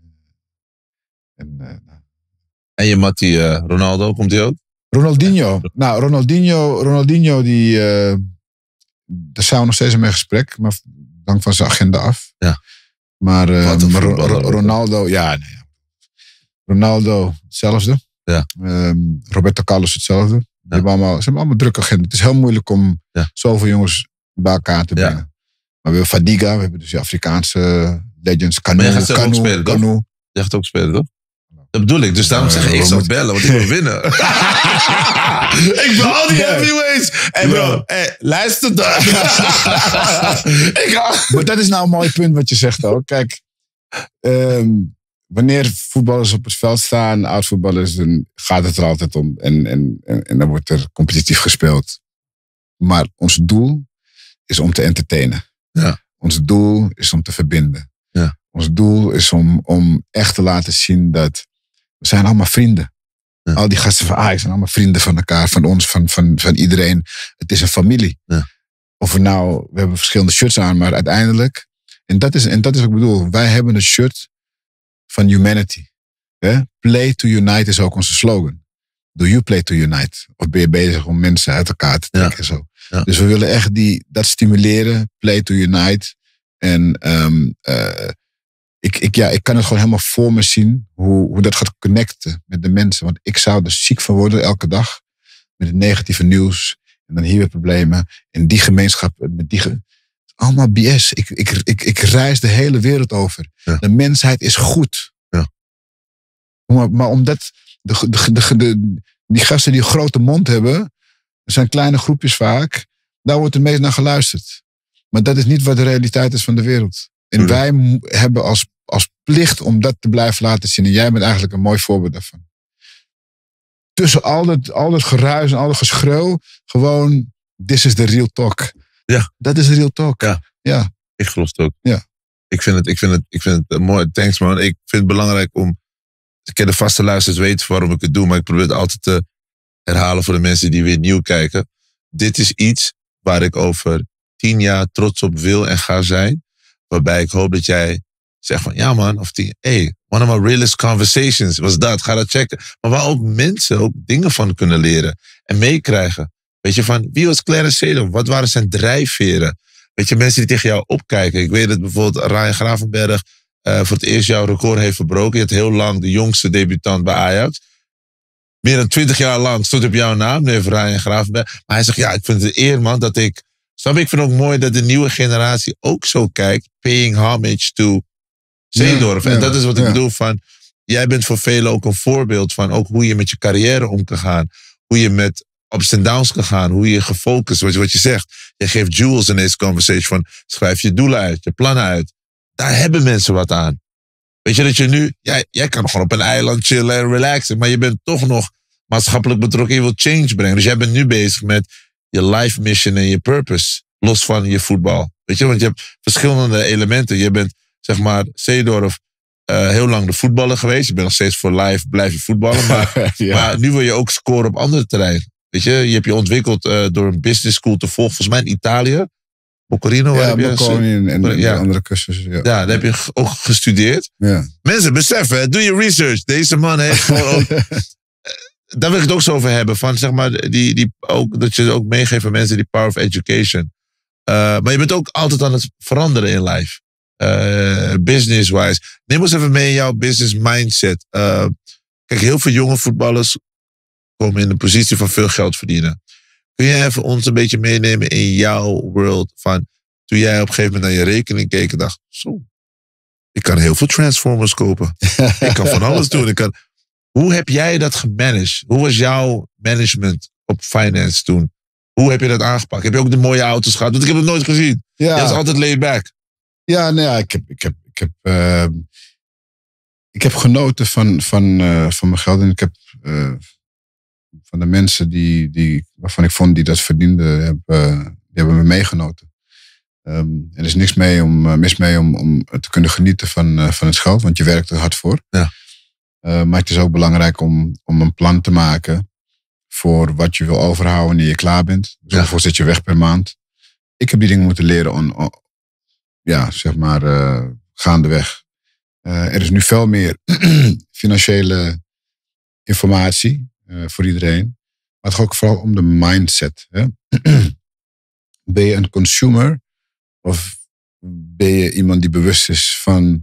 En je Matti Ronaldo, komt hij ook? Ronaldinho. Nou, Ronaldinho die... daar zijn we nog steeds mee in gesprek. Maar dank van zijn agenda af. Ja. Maar Ronaldo, Ronaldo hetzelfde. Ja. Roberto Carlos hetzelfde. Ja. Ze hebben allemaal drukke agenda. Het is heel moeilijk om zoveel jongens bij elkaar te brengen. Ja. Maar we hebben Fadiga, we hebben dus de Afrikaanse legends. Maar jij gaat ook spelen, toch? Jij gaat ook spelen, toch? Dat bedoel ik. Dus daarom zeg ik zou bellen, want ik wil winnen. Ik wil al die heavyweights. Hey bro, luister dan. Maar dat is nou een mooi punt wat je zegt ook. Kijk, wanneer voetballers op het veld staan, oud-voetballers, dan gaat het er altijd om. En dan wordt er competitief gespeeld. Maar ons doel is om te entertainen. Ja. Ons doel is om te verbinden. Ja. Ons doel is om echt te laten zien dat we zijn allemaal vrienden. Ja. Al die gasten van Ajax zijn allemaal vrienden van elkaar, van ons, van iedereen. Het is een familie. Ja. Of we hebben verschillende shirts aan, maar uiteindelijk, en dat is wat ik bedoel, wij hebben een shirt van humanity. Play to unite is ook onze slogan. Do you play to unite? Of ben je bezig om mensen uit elkaar te trekken en zo? Ja. Dus we willen echt dat stimuleren, play to unite. En ik kan het gewoon helemaal voor me zien hoe dat gaat connecten met de mensen. Want ik zou er ziek van worden elke dag met het negatieve nieuws. En dan hier weer problemen. En die gemeenschap, allemaal BS. Ik reis de hele wereld over. Ja. De mensheid is goed. Ja. Maar omdat die gasten die een grote mond hebben, er zijn kleine groepjes vaak, daar wordt het meest naar geluisterd. Maar dat is niet wat de realiteit is van de wereld. En wij hebben als plicht om dat te blijven laten zien. En jij bent eigenlijk een mooi voorbeeld daarvan. Tussen al dat geruis en al dat geschreeuw, gewoon, this is the real talk. Ja. Dat is de real talk. Ja. Ik geloof het ook. Ja. Ik vind het mooi. Thanks man. Ik vind het belangrijk om, de vaste luisteraars weten waarom ik het doe, maar ik probeer het altijd te herhalen voor de mensen die weer nieuw kijken. Dit is iets waar ik over 10 jaar trots op wil en ga zijn. Waarbij ik hoop dat jij zegt van, ja man, of 10, one of my realest conversations was dat. Ga dat checken. Maar waar ook mensen ook dingen van kunnen leren. En meekrijgen. Weet je, van wie was Clarence Seedorf? Wat waren zijn drijfveren? Weet je, mensen die tegen jou opkijken. Ik weet dat bijvoorbeeld Ryan Gravenberch voor het eerst jouw record heeft verbroken. Je had heel lang de jongste debutant bij Ajax. Meer dan 20 jaar lang stond op jouw naam, meneer Ryan Gravenberch. Maar hij zegt, ja, ik vind het een eer, man, dat ik... Snap, ik vind het ook mooi dat de nieuwe generatie ook zo kijkt. Paying homage to Seedorf. En dat is wat ik bedoel van... Jij bent voor velen ook een voorbeeld van ook hoe je met je carrière om kan gaan. Hoe je met ups en downs kan gaan. Hoe je gefocust, wat je zegt. Je geeft jewels in deze conversation van... Schrijf je doelen uit, je plannen uit. Daar hebben mensen wat aan. Weet je dat je nu... Jij kan gewoon op een eiland chillen en relaxen. Maar je bent toch nog maatschappelijk betrokken. Je wilt change brengen. Dus jij bent nu bezig met je life mission en je purpose. Los van je voetbal. Weet je, want je hebt verschillende elementen. Je bent, zeg maar, Seedorf... heel lang de voetballer geweest. Je bent nog steeds voor life, blijf je voetballen. Maar, maar nu wil je ook scoren op andere terreinen. Weet je hebt je ontwikkeld door een business school te volgen. Volgens mij in Italië. Boccarino. Boccarino en de andere cursussen. Ja, daar heb je ook gestudeerd. Ja. Mensen, beseffen, doe je research. Deze man heeft gewoon ook... Daar wil ik het ook zo over hebben. Van, zeg maar, ook, dat je ook meegeeft aan mensen die power of education. Maar je bent ook altijd aan het veranderen in life. Business-wise. Neem ons even mee in jouw business mindset. Kijk, heel veel jonge voetballers komen in de positie van veel geld verdienen. Kun je even ons een beetje meenemen in jouw world van toen jij op een gegeven moment naar je rekening keek en dacht, zo, ik kan heel veel Transformers kopen. Ik kan van alles doen. Hoe heb jij dat gemanaged? Hoe was jouw management op finance toen? Hoe heb je dat aangepakt? Heb je ook de mooie auto's gehad? Want ik heb het nooit gezien. Ja. Je was altijd laid back. Ja, nou ja, ik heb genoten van mijn geld. En ik heb van de mensen waarvan ik vond die dat verdienden, die hebben me meegenoten. Er is niks mis mee om te kunnen genieten van het geld, want je werkt er hard voor. Ja. Maar het is ook belangrijk om een plan te maken voor wat je wil overhouden wanneer je klaar bent. Dus hoeveel zit je weg per maand. Ik heb die dingen moeten leren gaandeweg. Er is nu veel meer financiële informatie voor iedereen. Maar het gaat ook vooral om de mindset. Hè? Ben je een consumer of ben je iemand die bewust is van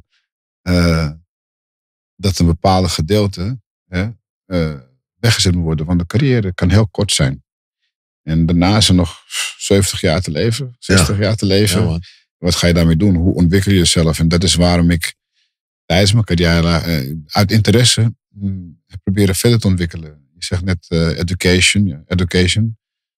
dat een bepaalde gedeelte weggezet moet worden? Want de carrière kan heel kort zijn. En daarna is er nog 70 jaar te leven, 60 jaar te leven. Ja, wat ga je daarmee doen? Hoe ontwikkel je jezelf? En dat is waarom ik tijdens mijn carrière uit interesse heb proberen verder te ontwikkelen. Je zegt net education.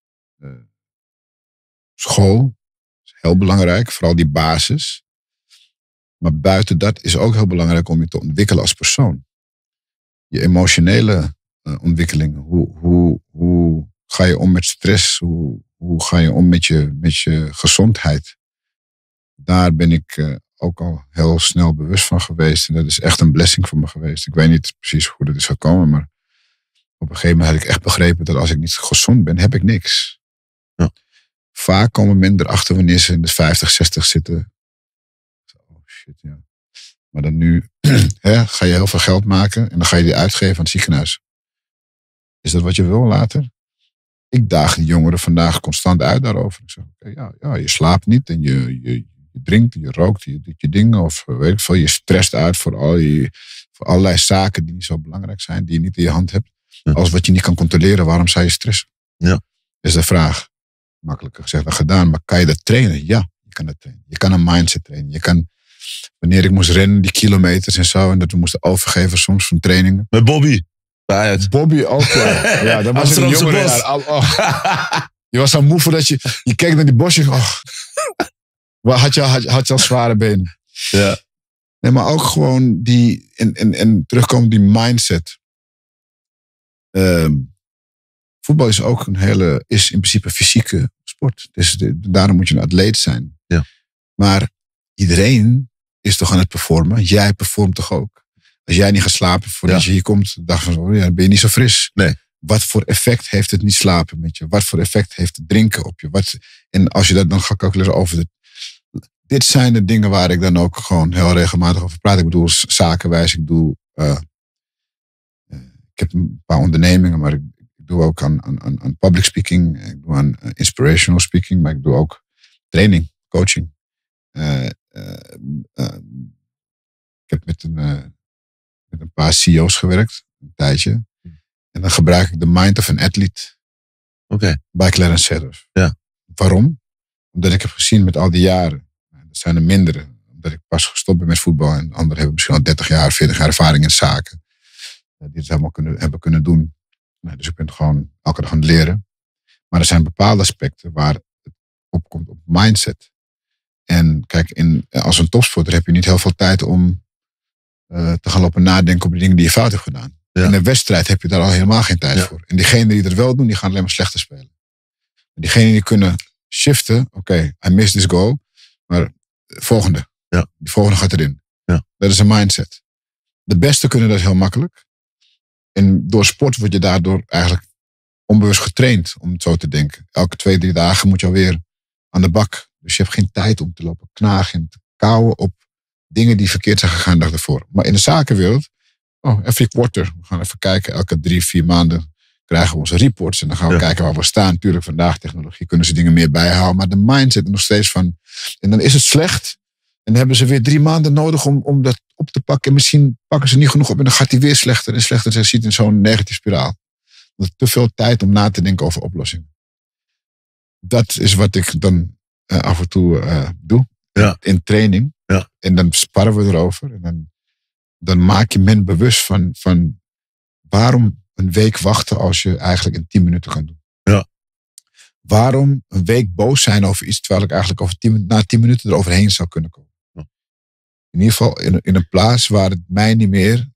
School is heel belangrijk, vooral die basis. Maar buiten dat is ook heel belangrijk om je te ontwikkelen als persoon. Je emotionele ontwikkeling. Hoe ga je om met stress? Hoe ga je om met je gezondheid? Daar ben ik ook al heel snel bewust van geweest. En dat is echt een blessing voor me geweest. Ik weet niet precies hoe dat is gekomen, maar op een gegeven moment had ik echt begrepen dat als ik niet gezond ben, heb ik niks. Ja. Vaak komen men erachter wanneer ze in de 50, 60 zitten. Oh shit, ja. Maar dan nu ga je heel veel geld maken en dan ga je die uitgeven aan het ziekenhuis. Is dat wat je wil later? Ik daag die jongeren vandaag constant uit daarover. Ik zeg, oké, je slaapt niet en je drinkt, je rookt, je doet je dingen. Of weet ik veel, je stresst uit voor allerlei zaken die niet zo belangrijk zijn, die je niet in je hand hebt. Ja. Als wat je niet kan controleren, waarom zou je stressen? Ja. Dat is de vraag. Makkelijker gezegd dan gedaan. Maar kan je dat trainen? Ja, je kan dat trainen. Je kan een mindset trainen. Je kan, wanneer ik moest rennen, die kilometers en zo, en dat we moesten overgeven soms van trainingen. Met Bobby. Bobby ook, ja. Ja, dat was een jongen. Je was zo moe voordat je keek naar die bosje. Had je al zware benen. Ja. Nee, maar ook gewoon die, en terugkomen die mindset. Voetbal is ook is in principe fysieke sport. Dus daarom moet je een atleet zijn. Ja. Maar iedereen is toch aan het performen. Jij performt toch ook? Als jij niet gaat slapen voordat je hier komt, dan ben je niet zo fris. Nee. Wat voor effect heeft het niet slapen met je? Wat voor effect heeft het drinken op je? En als je dat dan gaat calculeren over dit zijn de dingen waar ik dan ook gewoon heel regelmatig over praat. Ik bedoel, zakenwijs. Ik heb een paar ondernemingen, maar ik doe ook aan public speaking. Ik doe aan inspirational speaking, maar ik doe ook training, coaching. Ik heb met een paar CEO's gewerkt, een tijdje. En dan gebruik ik de mind of an athlete bij Clarence Seedorf. Ja. Waarom? Omdat ik heb gezien met al die jaren, dat zijn er mindere, omdat ik pas gestopt ben met voetbal en anderen hebben misschien al 30 jaar, 40 jaar ervaring in zaken. Die het helemaal hebben kunnen doen. Dus ik ben gewoon elke dag aan het leren. Maar er zijn bepaalde aspecten waar het opkomt op mindset. En kijk, als een topsporter heb je niet heel veel tijd om te gaan lopen nadenken op de dingen die je fout hebt gedaan. Ja. In een wedstrijd heb je daar al helemaal geen tijd voor. En diegenen die dat wel doen, die gaan alleen maar slechter spelen. En diegenen die kunnen shiften, oké, I missed this goal, maar volgende. Ja. Die volgende gaat erin. Ja. Dat is een mindset. De beste kunnen dat heel makkelijk. En door sport word je daardoor eigenlijk onbewust getraind om het zo te denken. Elke 2-3 dagen moet je alweer aan de bak. Dus je hebt geen tijd om te lopen knagen en te kauwen op dingen die verkeerd zijn gegaan de dag ervoor. Maar in de zakenwereld, every quarter. We gaan even kijken, elke 3-4 maanden krijgen we onze reports. En dan gaan we kijken waar we staan. Natuurlijk, vandaag technologie kunnen ze dingen meer bijhouden. Maar de mindset er nog steeds van. En dan is het slecht. En dan hebben ze weer 3 maanden nodig om dat op te pakken. En misschien pakken ze niet genoeg op en dan gaat hij weer slechter en slechter. En je ziet in zo'n negatieve spiraal. Te veel tijd om na te denken over oplossingen. Dat is wat ik dan af en toe doe. Ja. In training. Ja. En dan sparren we erover. En dan maak je men bewust van waarom een week wachten als je eigenlijk in 10 minuten kan doen. Ja. Waarom een week boos zijn over iets terwijl ik eigenlijk na 10 minuten eroverheen zou kunnen komen. Ja. In ieder geval in een plaats waar het mij niet meer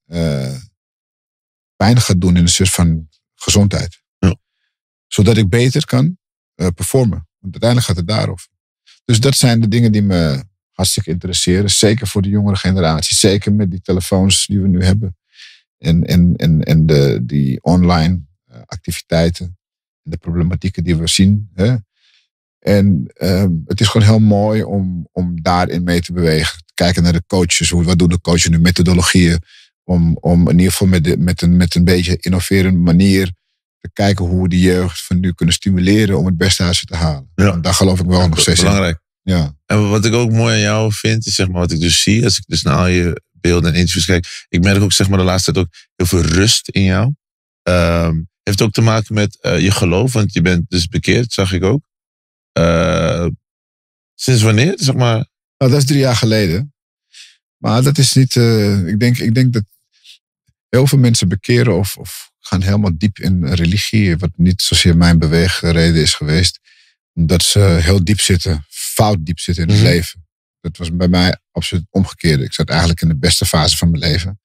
pijn gaat doen in de zin van gezondheid. Ja. Zodat ik beter kan performen. Want uiteindelijk gaat het daarover. Dus dat zijn de dingen die me hartstikke interesseren. Zeker voor de jongere generatie. Zeker met die telefoons die we nu hebben. En die online activiteiten. En de problematieken die we zien. Hè? En het is gewoon heel mooi om daarin mee te bewegen. Kijken naar de coaches. Wat doen de coaches nu? Methodologieën. Om in ieder geval met een beetje innoverende manier te kijken hoe we de jeugd van nu kunnen stimuleren om het beste uit ze te halen. Ja. En daar geloof ik wel nog steeds belangrijk. in. Ja. En wat ik ook mooi aan jou vind, is zeg maar wat ik dus zie, als ik dus naar al je beelden en interviews kijk. Ik merk ook zeg maar de laatste tijd ook heel veel rust in jou. Heeft ook te maken met je geloof, want je bent dus bekeerd, zag ik ook. Sinds wanneer, zeg maar? Nou, dat is 3 jaar geleden. Maar dat is niet... Ik denk dat heel veel mensen bekeren of gaan helemaal diep in religie, wat niet zozeer mijn beweegreden is geweest. Omdat ze heel diep zitten, fout diep zitten in het leven. Dat was bij mij absoluut omgekeerd. Ik zat eigenlijk in de beste fase van mijn leven.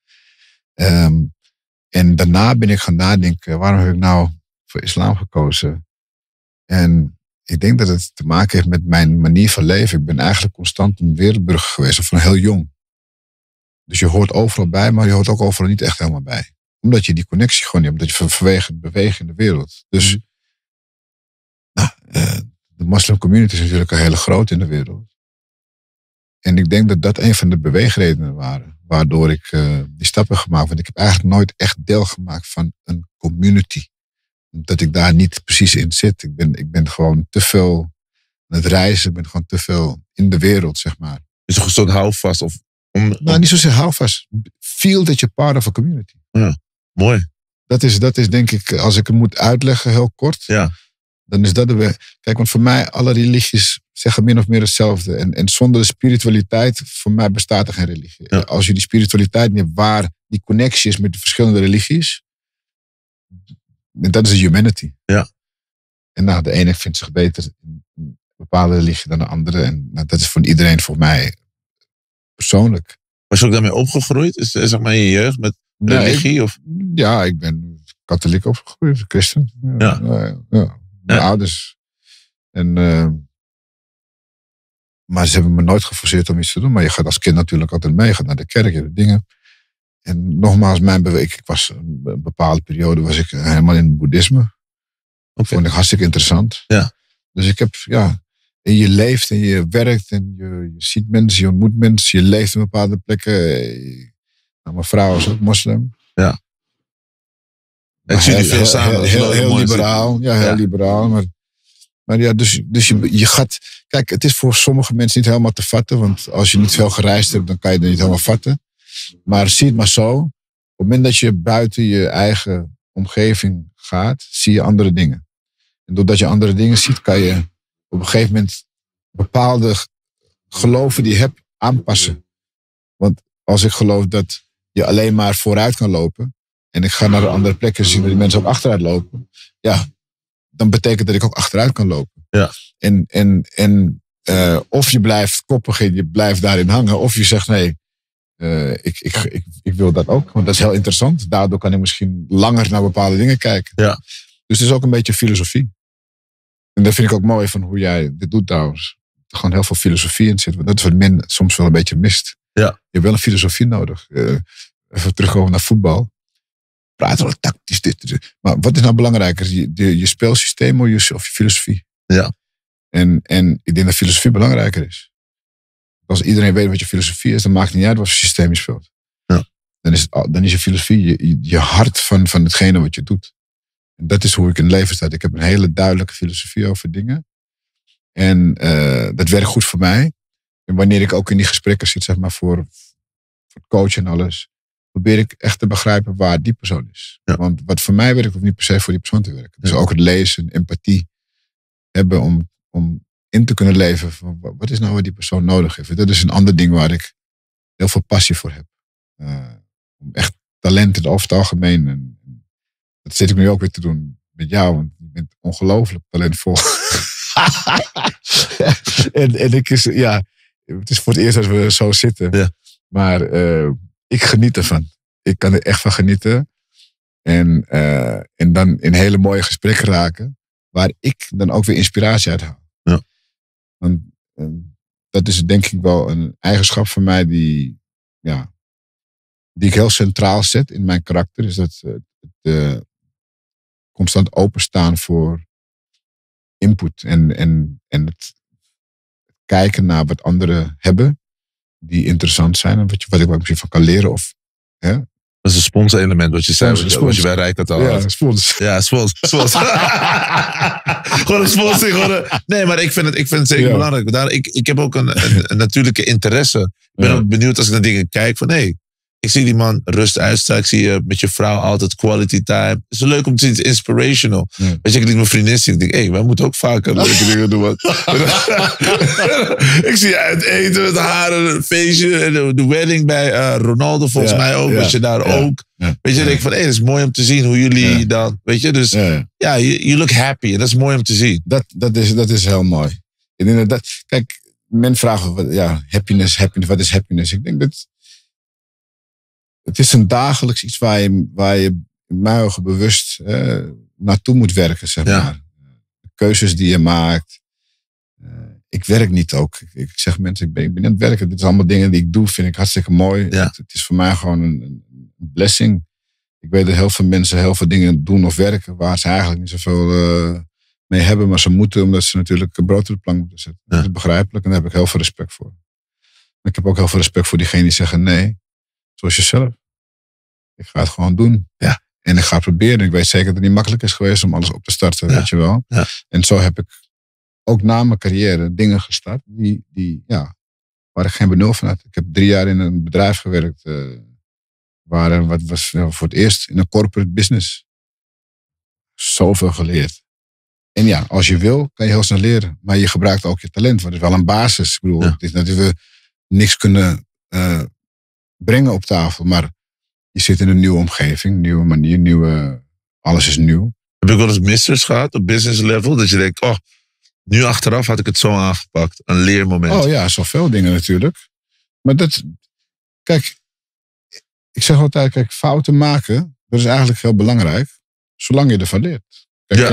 En daarna ben ik gaan nadenken, waarom heb ik nou voor islam gekozen? En ik denk dat het te maken heeft met mijn manier van leven. Ik ben eigenlijk constant een wereldburger geweest, van heel jong. Dus je hoort overal bij, maar je hoort ook overal niet echt helemaal bij. Omdat je die connectie gewoon niet hebt, omdat je beweegt in de wereld. Dus de moslimcommunity is natuurlijk een hele groot in de wereld. En ik denk dat dat een van de beweegredenen waren, waardoor ik die stap heb gemaakt. Want ik heb eigenlijk nooit echt deel gemaakt van een community. Dat ik daar niet precies in zit. Ik ben gewoon te veel aan het reizen, ik ben gewoon te veel in de wereld, zeg maar. Is er een soort houvast? Nou, niet zozeer houvast. Feel that you're part of a community. Ja, mooi. Dat is denk ik, als ik het moet uitleggen heel kort. Ja. Dan is dat de weg. Kijk, want voor mij, alle religies zeggen min of meer hetzelfde. En zonder de spiritualiteit, voor mij bestaat er geen religie. Ja. Als je die spiritualiteit niet hebt, waar die connectie is met de verschillende religies. Dat is de humanity. Ja. En nou, de ene vindt zich beter in een bepaalde religie dan de andere. En dat is voor iedereen, voor mij, persoonlijk. Was je ook daarmee opgegroeid? Is zeg maar in je jeugd met religie? Ja, ik ben katholiek opgegroeid, christen. Ja. Mijn ouders. Maar ze hebben me nooit geforceerd om iets te doen. Maar je gaat als kind natuurlijk altijd mee. Je gaat naar de kerk, je hebt dingen. En nogmaals, ik was een bepaalde periode was ik helemaal in het boeddhisme. Okay. Vond ik hartstikke interessant. Ja. Dus ik heb, En je leeft en je werkt en je ziet mensen, je ontmoet mensen, je leeft op bepaalde plekken. Mijn vrouw is ook moslim. Ja. Ik zie die veel samen. Heel liberaal. Ja, heel liberaal. Maar ja, dus je gaat... Kijk, het is voor sommige mensen niet helemaal te vatten. Want als je niet veel gereisd hebt, dan kan je het niet helemaal vatten. Maar zie het maar zo. Op het moment dat je buiten je eigen omgeving gaat, zie je andere dingen. En doordat je andere dingen ziet, kan je op een gegeven moment bepaalde geloven die je hebt aanpassen. Want als ik geloof dat je alleen maar vooruit kan lopen en ik ga naar andere plekken zien waar die mensen ook achteruit lopen, ja, dan betekent dat ik ook achteruit kan lopen. Ja. En of je blijft koppig en je blijft daarin hangen, of je zegt nee, ik wil dat ook, want dat is heel interessant. Daardoor kan ik misschien langer naar bepaalde dingen kijken. Ja. Dus het is ook een beetje filosofie. En dat vind ik ook mooi van hoe jij dit doet trouwens. Er gewoon heel veel filosofie in zit. Want dat is wat men soms wel een beetje mist. Ja. Je hebt wel een filosofie nodig. Even terugkomen naar voetbal. Praat wel tactisch dit. Maar wat is nou belangrijker? Je speelsysteem of je filosofie? Ja. En ik denk dat filosofie belangrijker is. Als iedereen weet wat je filosofie is, dan maakt het niet uit wat voor systeem je speelt. Ja. Dan is je filosofie je hart van hetgene wat je doet. En dat is hoe ik in het leven sta. Ik heb een hele duidelijke filosofie over dingen. En dat werkt goed voor mij. En wanneer ik ook in die gesprekken zit, zeg maar, voor coach en alles, probeer ik echt te begrijpen waar die persoon is. Ja. Want wat voor mij werkt, hoeft niet per se voor die persoon te werken. Dus ook het lezen, empathie hebben om in te kunnen leven van wat is nou wat die persoon nodig heeft. Dat is een ander ding waar ik heel veel passie voor heb. Om echt talent over het algemeen. En dat zit ik nu ook weer te doen met jou, want je bent ongelooflijk talentvol. en ik het is voor het eerst dat we zo zitten. Ja. Maar ik geniet ervan. Ik kan er echt van genieten. En dan in hele mooie gesprekken raken, waar ik dan ook weer inspiratie uit haal. Ja. Want dat is denk ik wel een eigenschap van mij die ik heel centraal zet in mijn karakter. Is dat constant openstaan voor input. En het kijken naar wat anderen hebben die interessant zijn. En wat ik misschien van kan leren. Of, hè? Dat is een spons-element wat je zei. Wat je bij Rijkaard al had. Ja, spons. Ja, spons. Gewoon een sponsing. Nee, maar ik vind het zeker belangrijk. Ik heb ook een natuurlijke interesse. Ik ben ook benieuwd als ik naar dingen kijk. Van ik zie die man rust uitstralen. Ik zie je met je vrouw altijd quality time. Het is leuk om te zien. Het is inspirational. Weet je, ik liet mijn vriendin zien. Ik denk, wij moeten ook vaker leuke dingen doen. Ik zie je uit eten met haar, een feestje. De wedding bij Ronaldo volgens mij ook. Was je daar ook. Ja. Weet je, ik denk van, het is mooi om te zien hoe jullie dan, weet je. Dus you look happy. En dat is mooi om te zien. Dat is heel mooi. Ik denk dat, kijk, men vraagt, happiness, wat is happiness? Ik denk dat het is een dagelijks iets waar je in mijn ogen bewust naartoe moet werken, zeg maar. De keuzes die je maakt. Ik werk niet ook. Ik zeg mensen, ik ben niet aan het werken. Dit zijn allemaal dingen die ik doe, vind ik hartstikke mooi. Ja. Het is voor mij gewoon een blessing. Ik weet dat heel veel mensen heel veel dingen doen of werken waar ze eigenlijk niet zoveel mee hebben, maar ze moeten, omdat ze natuurlijk een brood op de plank moeten zetten. Ja. Dat is begrijpelijk en daar heb ik heel veel respect voor. En ik heb ook heel veel respect voor diegenen die zeggen nee. Zoals jezelf. Ik ga het gewoon doen. Ja. En ik ga het proberen. Ik weet zeker dat het niet makkelijk is geweest om alles op te starten. Ja. Weet je wel. Ja. En zo heb ik ook na mijn carrière dingen gestart waar ik geen benul van had. Ik heb 3 jaar in een bedrijf gewerkt. Wat was voor het eerst in een corporate business. Zoveel geleerd. En als je wil, kan je heel snel leren. Maar je gebruikt ook je talent. Want het is wel een basis. Ik bedoel, het is dat we niks kunnen brengen op tafel. Maar je zit in een nieuwe omgeving, nieuwe manier, alles is nieuw. Heb je wel eens missers gehad op business level? Dat je denkt, nu achteraf had ik het zo aangepakt. Een leermoment. Oh ja, zoveel dingen natuurlijk. Maar kijk, ik zeg altijd, fouten maken, dat is eigenlijk heel belangrijk. Zolang je ervan leert. Kijk,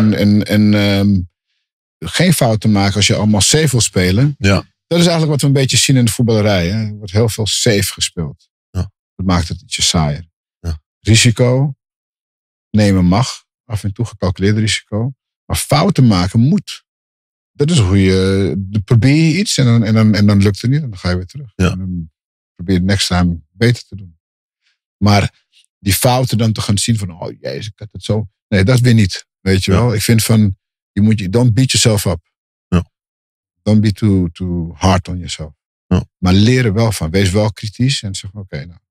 geen fouten maken als je allemaal safe wil spelen. Ja. Dat is eigenlijk wat we een beetje zien in de voetballerij. Hè. Er wordt heel veel safe gespeeld. Ja. Dat maakt het ietsje saaier. Ja. Risico nemen mag. Af en toe gecalculeerd risico. Maar fouten maken moet. Dat is hoe je... Probeer je iets en dan lukt het niet. En dan ga je weer terug. Ja. En dan probeer je het next time beter te doen. Maar die fouten dan te gaan zien van... Oh jezus, ik had het zo... Nee, dat weer niet. Weet je wel? Ik vind van... Don't beat yourself up. Ja. Don't be too hard on yourself. Ja. Maar leer er wel van. Wees wel kritisch. En zeg oké, nou...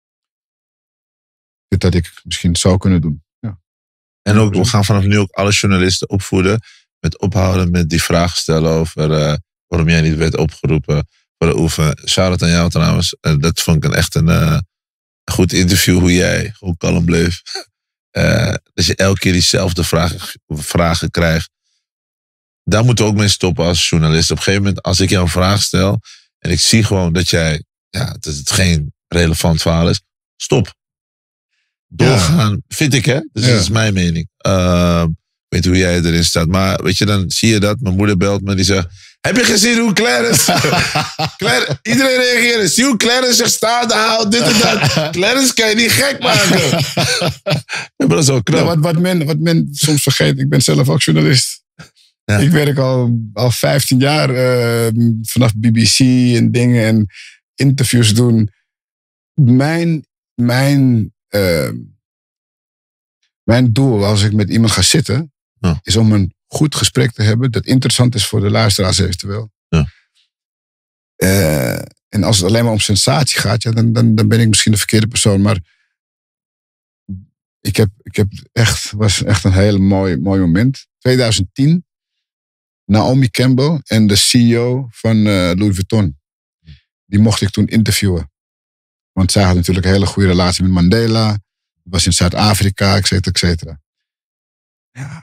Dit had ik misschien zou kunnen doen. Ja. En ook, we gaan vanaf nu ook alle journalisten opvoeden. Met ophouden met die vragen stellen over waarom jij niet werd opgeroepen voor de oefen. Shout-out aan jou trouwens. Dat vond ik echt een goed interview, hoe jij gewoon kalm bleef. Dat je elke keer diezelfde vragen krijgt. Daar moeten we ook mee stoppen als journalist. Op een gegeven moment, als ik jou een vraag stel en ik zie gewoon dat jij, dat het geen relevant verhaal is, stop. Doorgaan, vind ik, hè? Dus dat is mijn mening. Ik weet hoe jij erin staat. Maar weet je, dan zie je dat. Mijn moeder belt me, die zegt... Heb je gezien hoe Clarence... iedereen reageert. Zie hoe Clarence zich staande houdt, dit en dat. Clarence kan je niet gek maken. Maar dat is wel knap. Ja, wat men soms vergeet, ik ben zelf ook journalist. Ja. Ik werk al 15 jaar vanaf BBC en dingen en interviews doen. Mijn doel als ik met iemand ga zitten, is om een goed gesprek te hebben dat interessant is voor de luisteraars eventueel. Ja. En als het alleen maar om sensatie gaat, dan ben ik misschien de verkeerde persoon. Maar was echt een hele mooi moment. 2010, Naomi Campbell en de CEO van Louis Vuitton. Die mocht ik toen interviewen. Want zij had natuurlijk een hele goede relatie met Mandela. Was in Zuid-Afrika, et cetera. Ja.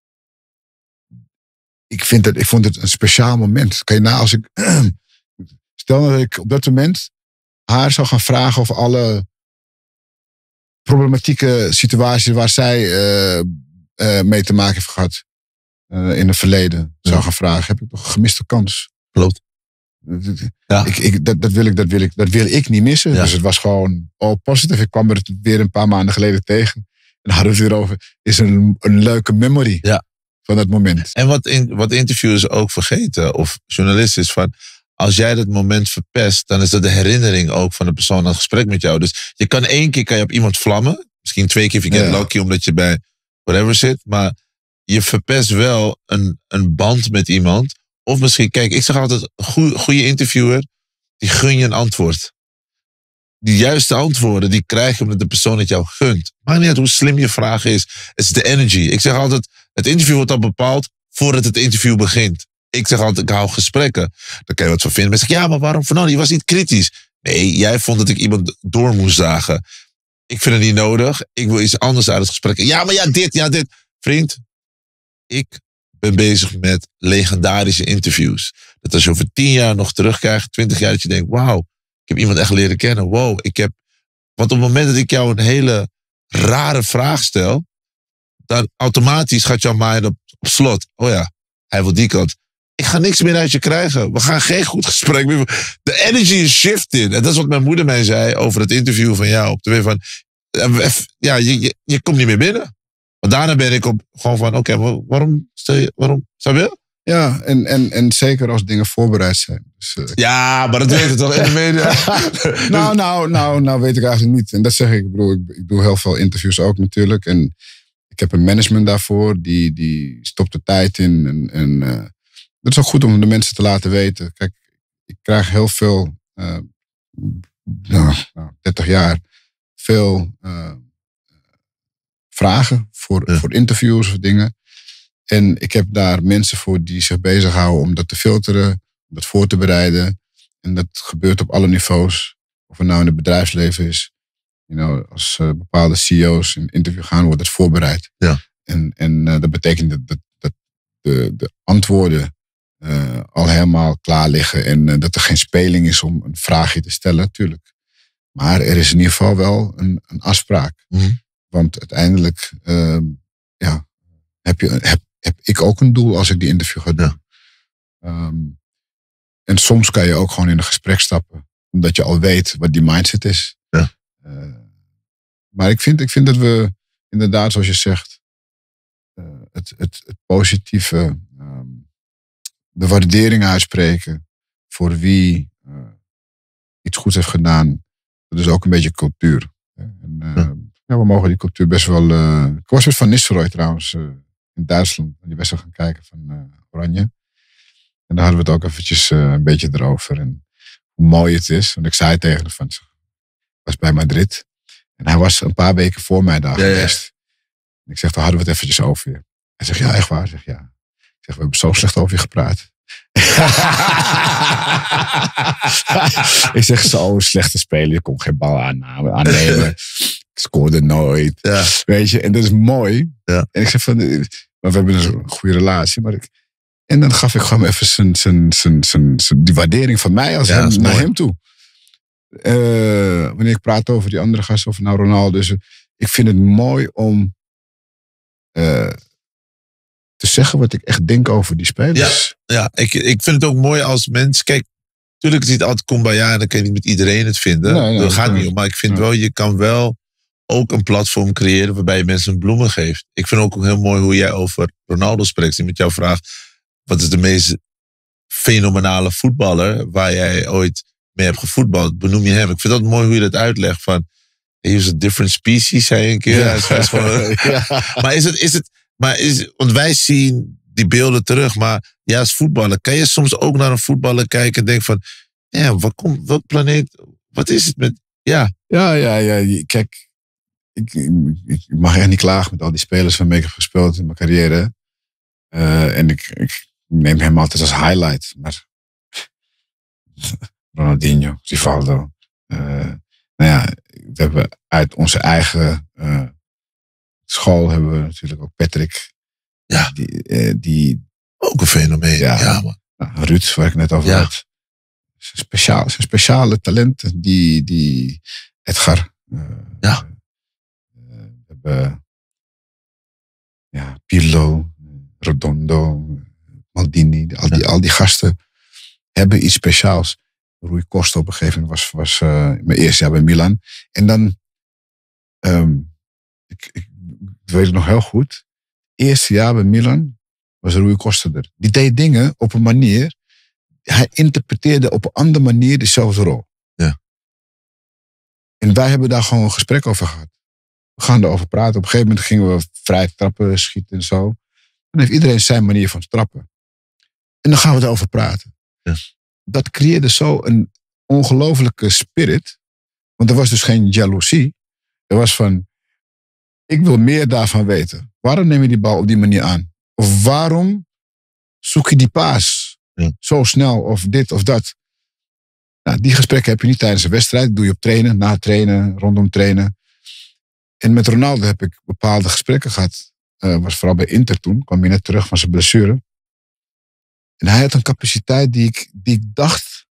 Ik vond het een speciaal moment. Kan je na als ik... Stel dat ik op dat moment haar zou gaan vragen over alle problematieke situaties waar zij mee te maken heeft gehad in het verleden. Zou gaan vragen, heb ik toch een gemiste kans? Klopt. Ja. Dat wil ik niet missen. Ja. Dus het was gewoon all positive. Ik kwam er weer een paar maanden geleden tegen. En dan hadden we het weer over. Is een leuke memory van dat moment. En wat interviewers ook vergeten, of journalisten, is van... Als jij dat moment verpest, dan is dat de herinnering ook van de persoon aan het gesprek met jou. Dus je kan 1 keer op iemand vlammen. Misschien 2 keer if you get lucky, omdat je bij whatever zit. Maar je verpest wel een band met iemand. Of misschien, kijk, ik zeg altijd, een goede interviewer, die gun je een antwoord. Die juiste antwoorden, die krijg je omdat de persoon het jou gunt. Maakt niet uit hoe slim je vraag is. Het is de energy. Ik zeg altijd, het interview wordt al bepaald voordat het interview begint. Ik zeg altijd, ik hou gesprekken. Daar kan je wat van vinden. Mensen zeggen, ja, maar waarom Fernando? Je was niet kritisch. Nee, jij vond dat ik iemand door moest zagen. Ik vind het niet nodig. Ik wil iets anders uit het gesprek. Ja, maar dit. Vriend, ik ben bezig met legendarische interviews. Dat als je over 10 jaar nog terugkrijgt, 20 jaar, dat je denkt, wauw, ik heb iemand echt leren kennen. Wow, want op het moment dat ik jou een hele rare vraag stel, dan automatisch gaat jouw mind op slot. Oh ja, hij wil die kant. Ik ga niks meer uit je krijgen. We gaan geen goed gesprek meer. De energy is shifting. En dat is wat mijn moeder mij zei over het interview van jou. Op de van, je komt niet meer binnen. Want daarna ben ik gewoon van, oké, waarom zou je? Ja, en zeker als dingen voorbereid zijn. Dus, ja, maar dat weet je toch in de media? nou weet ik eigenlijk niet. En dat zeg ik. Ik bedoel, ik doe heel veel interviews ook natuurlijk. En ik heb een management daarvoor. Die stopt de tijd in. En dat is ook goed om de mensen te laten weten. Kijk, ik krijg heel veel, 30 jaar, veel vragen voor interviews of dingen. En ik heb daar mensen voor die zich bezighouden om dat te filteren, om dat voor te bereiden. En dat gebeurt op alle niveaus. Of het nou in het bedrijfsleven is. Als bepaalde CEO's in een interview gaan, wordt het voorbereid. Ja. En dat betekent dat de antwoorden al helemaal klaar liggen. En dat er geen speling is om een vraagje te stellen, natuurlijk. Maar er is in ieder geval wel een afspraak. Mm-hmm. Want uiteindelijk heb ik ook een doel als ik die interview ga doen. Ja. En soms kan je ook gewoon in een gesprek stappen. Omdat je al weet wat die mindset is. Ja. Maar ik vind dat we inderdaad, zoals je zegt, het positieve de waardering uitspreken voor wie iets goeds heeft gedaan. Dat is ook een beetje cultuur. En, we mogen die cultuur best wel... ik was met Van Nistelrooy trouwens in Duitsland. Die wedstrijd gaan kijken van Oranje. En daar hadden we het ook eventjes een beetje erover. En hoe mooi het is. Want ik zei tegen hem van... Ik was bij Madrid. En hij was een paar weken voor mij daar geweest. En ik zeg, daar hadden we het eventjes over je. Hij zegt, ja, echt waar? Ik zeg, ja. Ik zeg, we hebben zo slecht over je gepraat. Ik zeg, zo slechte speler. Je kon geen bal aannemen. Ik scoorde nooit. Ja. Weet je, en dat is mooi. Ja. En ik zeg van, maar we hebben dus een goede relatie. En dan gaf ik gewoon even die waardering van mij als naar hem toe. Wanneer ik praat over die andere gasten, of nou Ronaldo. Dus ik vind het mooi om te zeggen wat ik echt denk over die spelers. Ja, ik vind het ook mooi als mens. Kijk, natuurlijk is het niet altijd kumbaya en dan kan je niet met iedereen het vinden. Nee, dat gaat niet om. Maar ik vind wel, je kan wel ook een platform creëren waarbij je mensen bloemen geeft. Ik vind ook heel mooi hoe jij over Ronaldo spreekt. Die met jou vraagt, wat is de meest fenomenale voetballer waar jij ooit mee hebt gevoetbald? Benoem je hem. Ik vind dat mooi hoe je dat uitlegt van, he is a different species, zei je een keer. Ja. Hij is gewoon, Maar want wij zien die beelden terug, maar ja, als voetballer, kan je soms ook naar een voetballer kijken en denken van, ja, welk planeet, wat is het met, ja. Ja, kijk, ik mag echt niet klagen met al die spelers waarmee ik heb gespeeld in mijn carrière. En ik neem hem altijd als highlight, maar Ronaldinho, Rivaldo. We hebben uit onze eigen school hebben we natuurlijk ook Patrick. Ja. Die ook een fenomeen. Ja, man. Ruud, waar ik net over had. Speciale talenten. Die Edgar. We hebben Pirlo, Redondo, Maldini. Al die gasten hebben iets speciaals. Rui Costa op een gegeven moment was mijn eerste jaar bij Milan. En dan, ik weet het nog heel goed. Het eerste jaar bij Milan was Rui Costa er. Die deed dingen op een manier. Hij interpreteerde op een andere manier dezelfde rol. Ja. En wij hebben daar gewoon een gesprek over gehad. We gaan erover praten. Op een gegeven moment gingen we vrij trappen, schieten en zo. Dan heeft iedereen zijn manier van trappen. En dan gaan we erover praten. Ja. Dat creëerde zo een ongelofelijke spirit. Want er was dus geen jaloezie. Er was van, ik wil meer daarvan weten. Waarom neem je die bal op die manier aan? Of waarom zoek je die paas zo snel? Of dit of dat? Nou, die gesprekken heb je niet tijdens een wedstrijd. Dat doe je op trainen, na trainen, rondom trainen. En met Ronaldo heb ik bepaalde gesprekken gehad. Was vooral bij Inter toen. Kwam hij net terug van zijn blessure. En hij had een capaciteit die ik dacht,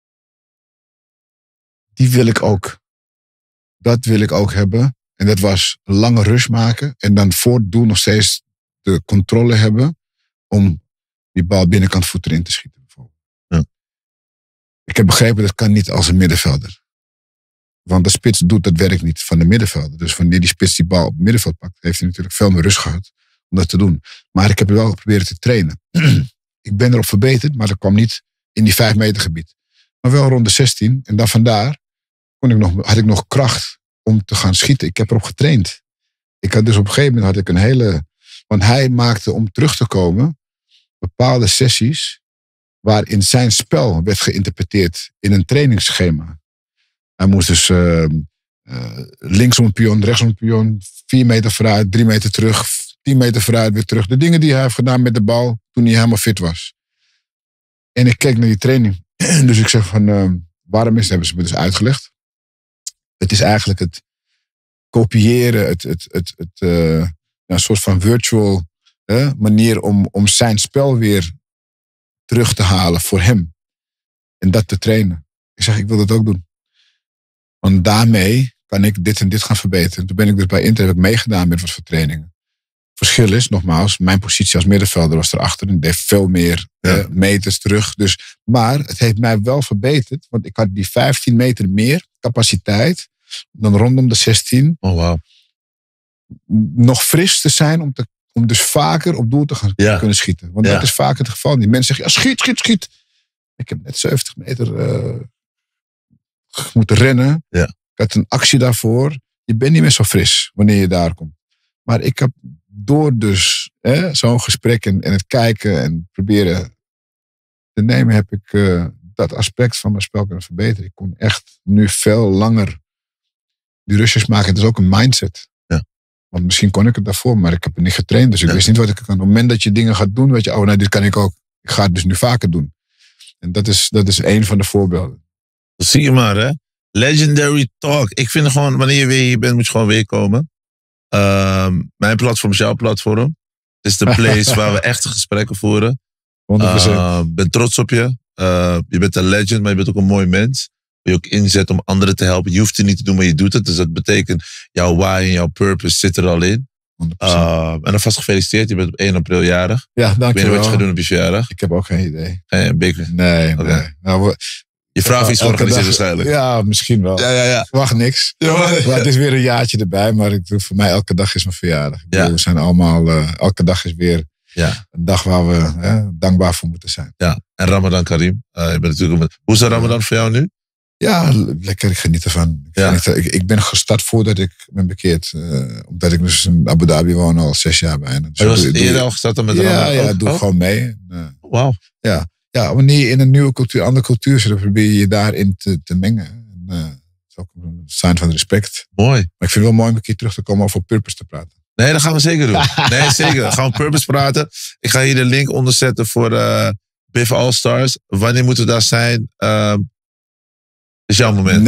die wil ik ook. Dat wil ik ook hebben. En dat was een lange rush maken. En dan voor het doel nog steeds de controle hebben om die bal binnenkant voet erin te schieten. Bijvoorbeeld. Ja. Ik heb begrepen, dat kan niet als een middenvelder. Want de spits doet dat werk niet van de middenvelder. Dus wanneer die spits die bal op het middenveld pakt, heeft hij natuurlijk veel meer rust gehad om dat te doen. Maar ik heb wel geprobeerd te trainen. Ik ben erop verbeterd, maar dat kwam niet in die 5 meter gebied. Maar wel rond de 16. En dan vandaar had ik nog kracht om te gaan schieten. Ik heb erop getraind. Ik had dus op een gegeven moment had ik een hele... Want hij maakte om terug te komen bepaalde sessies waarin zijn spel werd geïnterpreteerd in een trainingsschema. Hij moest dus links om een pion, rechts om een pion, 4 meter vooruit, 3 meter terug, 10 meter vooruit, weer terug. De dingen die hij heeft gedaan met de bal toen hij helemaal fit was. En ik keek naar die training. Dus ik zeg van, waarom is het? Hebben ze me dus uitgelegd. Het is eigenlijk het kopiëren, een soort van virtual manier om zijn spel weer terug te halen voor hem. En dat te trainen. Ik zeg, ik wil dat ook doen. Want daarmee kan ik dit en dit gaan verbeteren. Toen ben ik dus bij Inter heb ik meegedaan met wat voor trainingen. Verschil is, nogmaals, mijn positie als middenvelder was erachter. En deed veel meer meters terug. Dus, maar het heeft mij wel verbeterd. Want ik had die 15 meter meer capaciteit dan rondom de 16. Oh, wow. Nog fris te zijn om om dus vaker op doel te gaan kunnen schieten. Want dat is vaker het geval. Die mensen zeggen, schiet. Ik heb net 70 meter moeten rennen. Ja. Ik had een actie daarvoor. Je bent niet meer zo fris wanneer je daar komt. Maar ik heb door dus zo'n gesprek en het kijken en proberen te nemen, heb ik dat aspect van mijn spel kunnen verbeteren. Ik kon echt nu veel langer die rushes maken. Het is ook een mindset. Ja. Want misschien kon ik het daarvoor, maar ik heb het niet getraind. Dus ik wist niet wat ik kan. Op het moment dat je dingen gaat doen, weet je, dit kan ik ook. Ik ga het dus nu vaker doen. En dat is één van de voorbeelden. Zie je maar, hè? Legendary Talk. Ik vind gewoon, wanneer je weer hier bent, moet je gewoon weer komen. Mijn platform is jouw platform. Het is de place waar we echte gesprekken voeren. 100%. Ben trots op je. Je bent een legend, maar je bent ook een mooi mens. Wil je ook inzetten om anderen te helpen. Je hoeft het niet te doen, maar je doet het. Dus dat betekent, jouw why en jouw purpose zit er al in. En alvast gefeliciteerd. Je bent op 1 april jarig. Ja, dankjewel. Ik weet niet wat je gaat doen op je verjaardag. Ik heb ook geen idee. Geen beker? Nee. Nou, je vraagt iets georganiseerd waarschijnlijk. Ja, misschien wel. Ja. Ik wacht niks. Ja, maar het is weer een jaartje erbij. Maar voor mij elke dag is mijn verjaardag. We zijn allemaal, elke dag is weer een dag waar we dankbaar voor moeten zijn. Ja, en Ramadan Karim. Hoe is de Ramadan voor jou nu? Ja, lekker. Ik geniet ervan. Ik ben gestart voordat ik ben bekeerd. Omdat ik dus in Abu Dhabi woon al 6 jaar bijna. Dus je was eerder al gestart dan met Ramadan? Ja, doe gewoon mee. Wauw. Ja, wanneer je in een nieuwe cultuur, andere cultuur zit, dan probeer je je daarin te mengen. Dat is ook een sign van respect. Mooi. Maar ik vind het wel mooi om een keer terug te komen over purpose te praten. Nee, dat gaan we zeker doen. Nee, zeker. Dan gaan we purpose praten. Ik ga hier de link onderzetten voor BIF All-Stars. Wanneer moeten we daar zijn? Is jouw moment.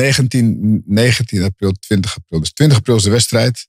19 april, 20 april. Dus 20 april is de wedstrijd.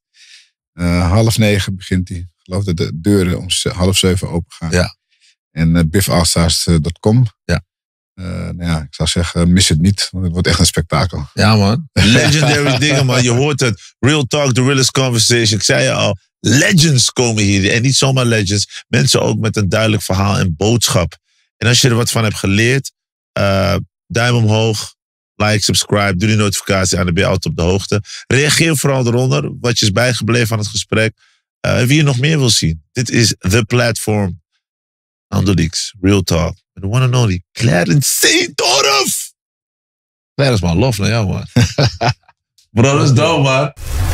8:30 begint die. Ik geloof dat de deuren om 6:30 open gaan. Ja. En bifallstars.com. Ja. Ik zou zeggen, mis het niet. Want het wordt echt een spektakel. Ja, man. Legendary dingen, man. Je hoort het. Real talk, the realest conversation. Ik zei je al, legends komen hier. En niet zomaar legends. Mensen ook met een duidelijk verhaal en boodschap. En als je er wat van hebt geleerd, duim omhoog, like, subscribe, doe die notificatie aan, dan ben je altijd op de hoogte. Reageer vooral eronder, wat je is bijgebleven van het gesprek. Wie je nog meer wil zien. Dit is The Platform. Nando Leaks, Real Talk. Met de one and only Clarence Seedorf. Clarence, man, love naar jou, man. Bro, dat is dope, man.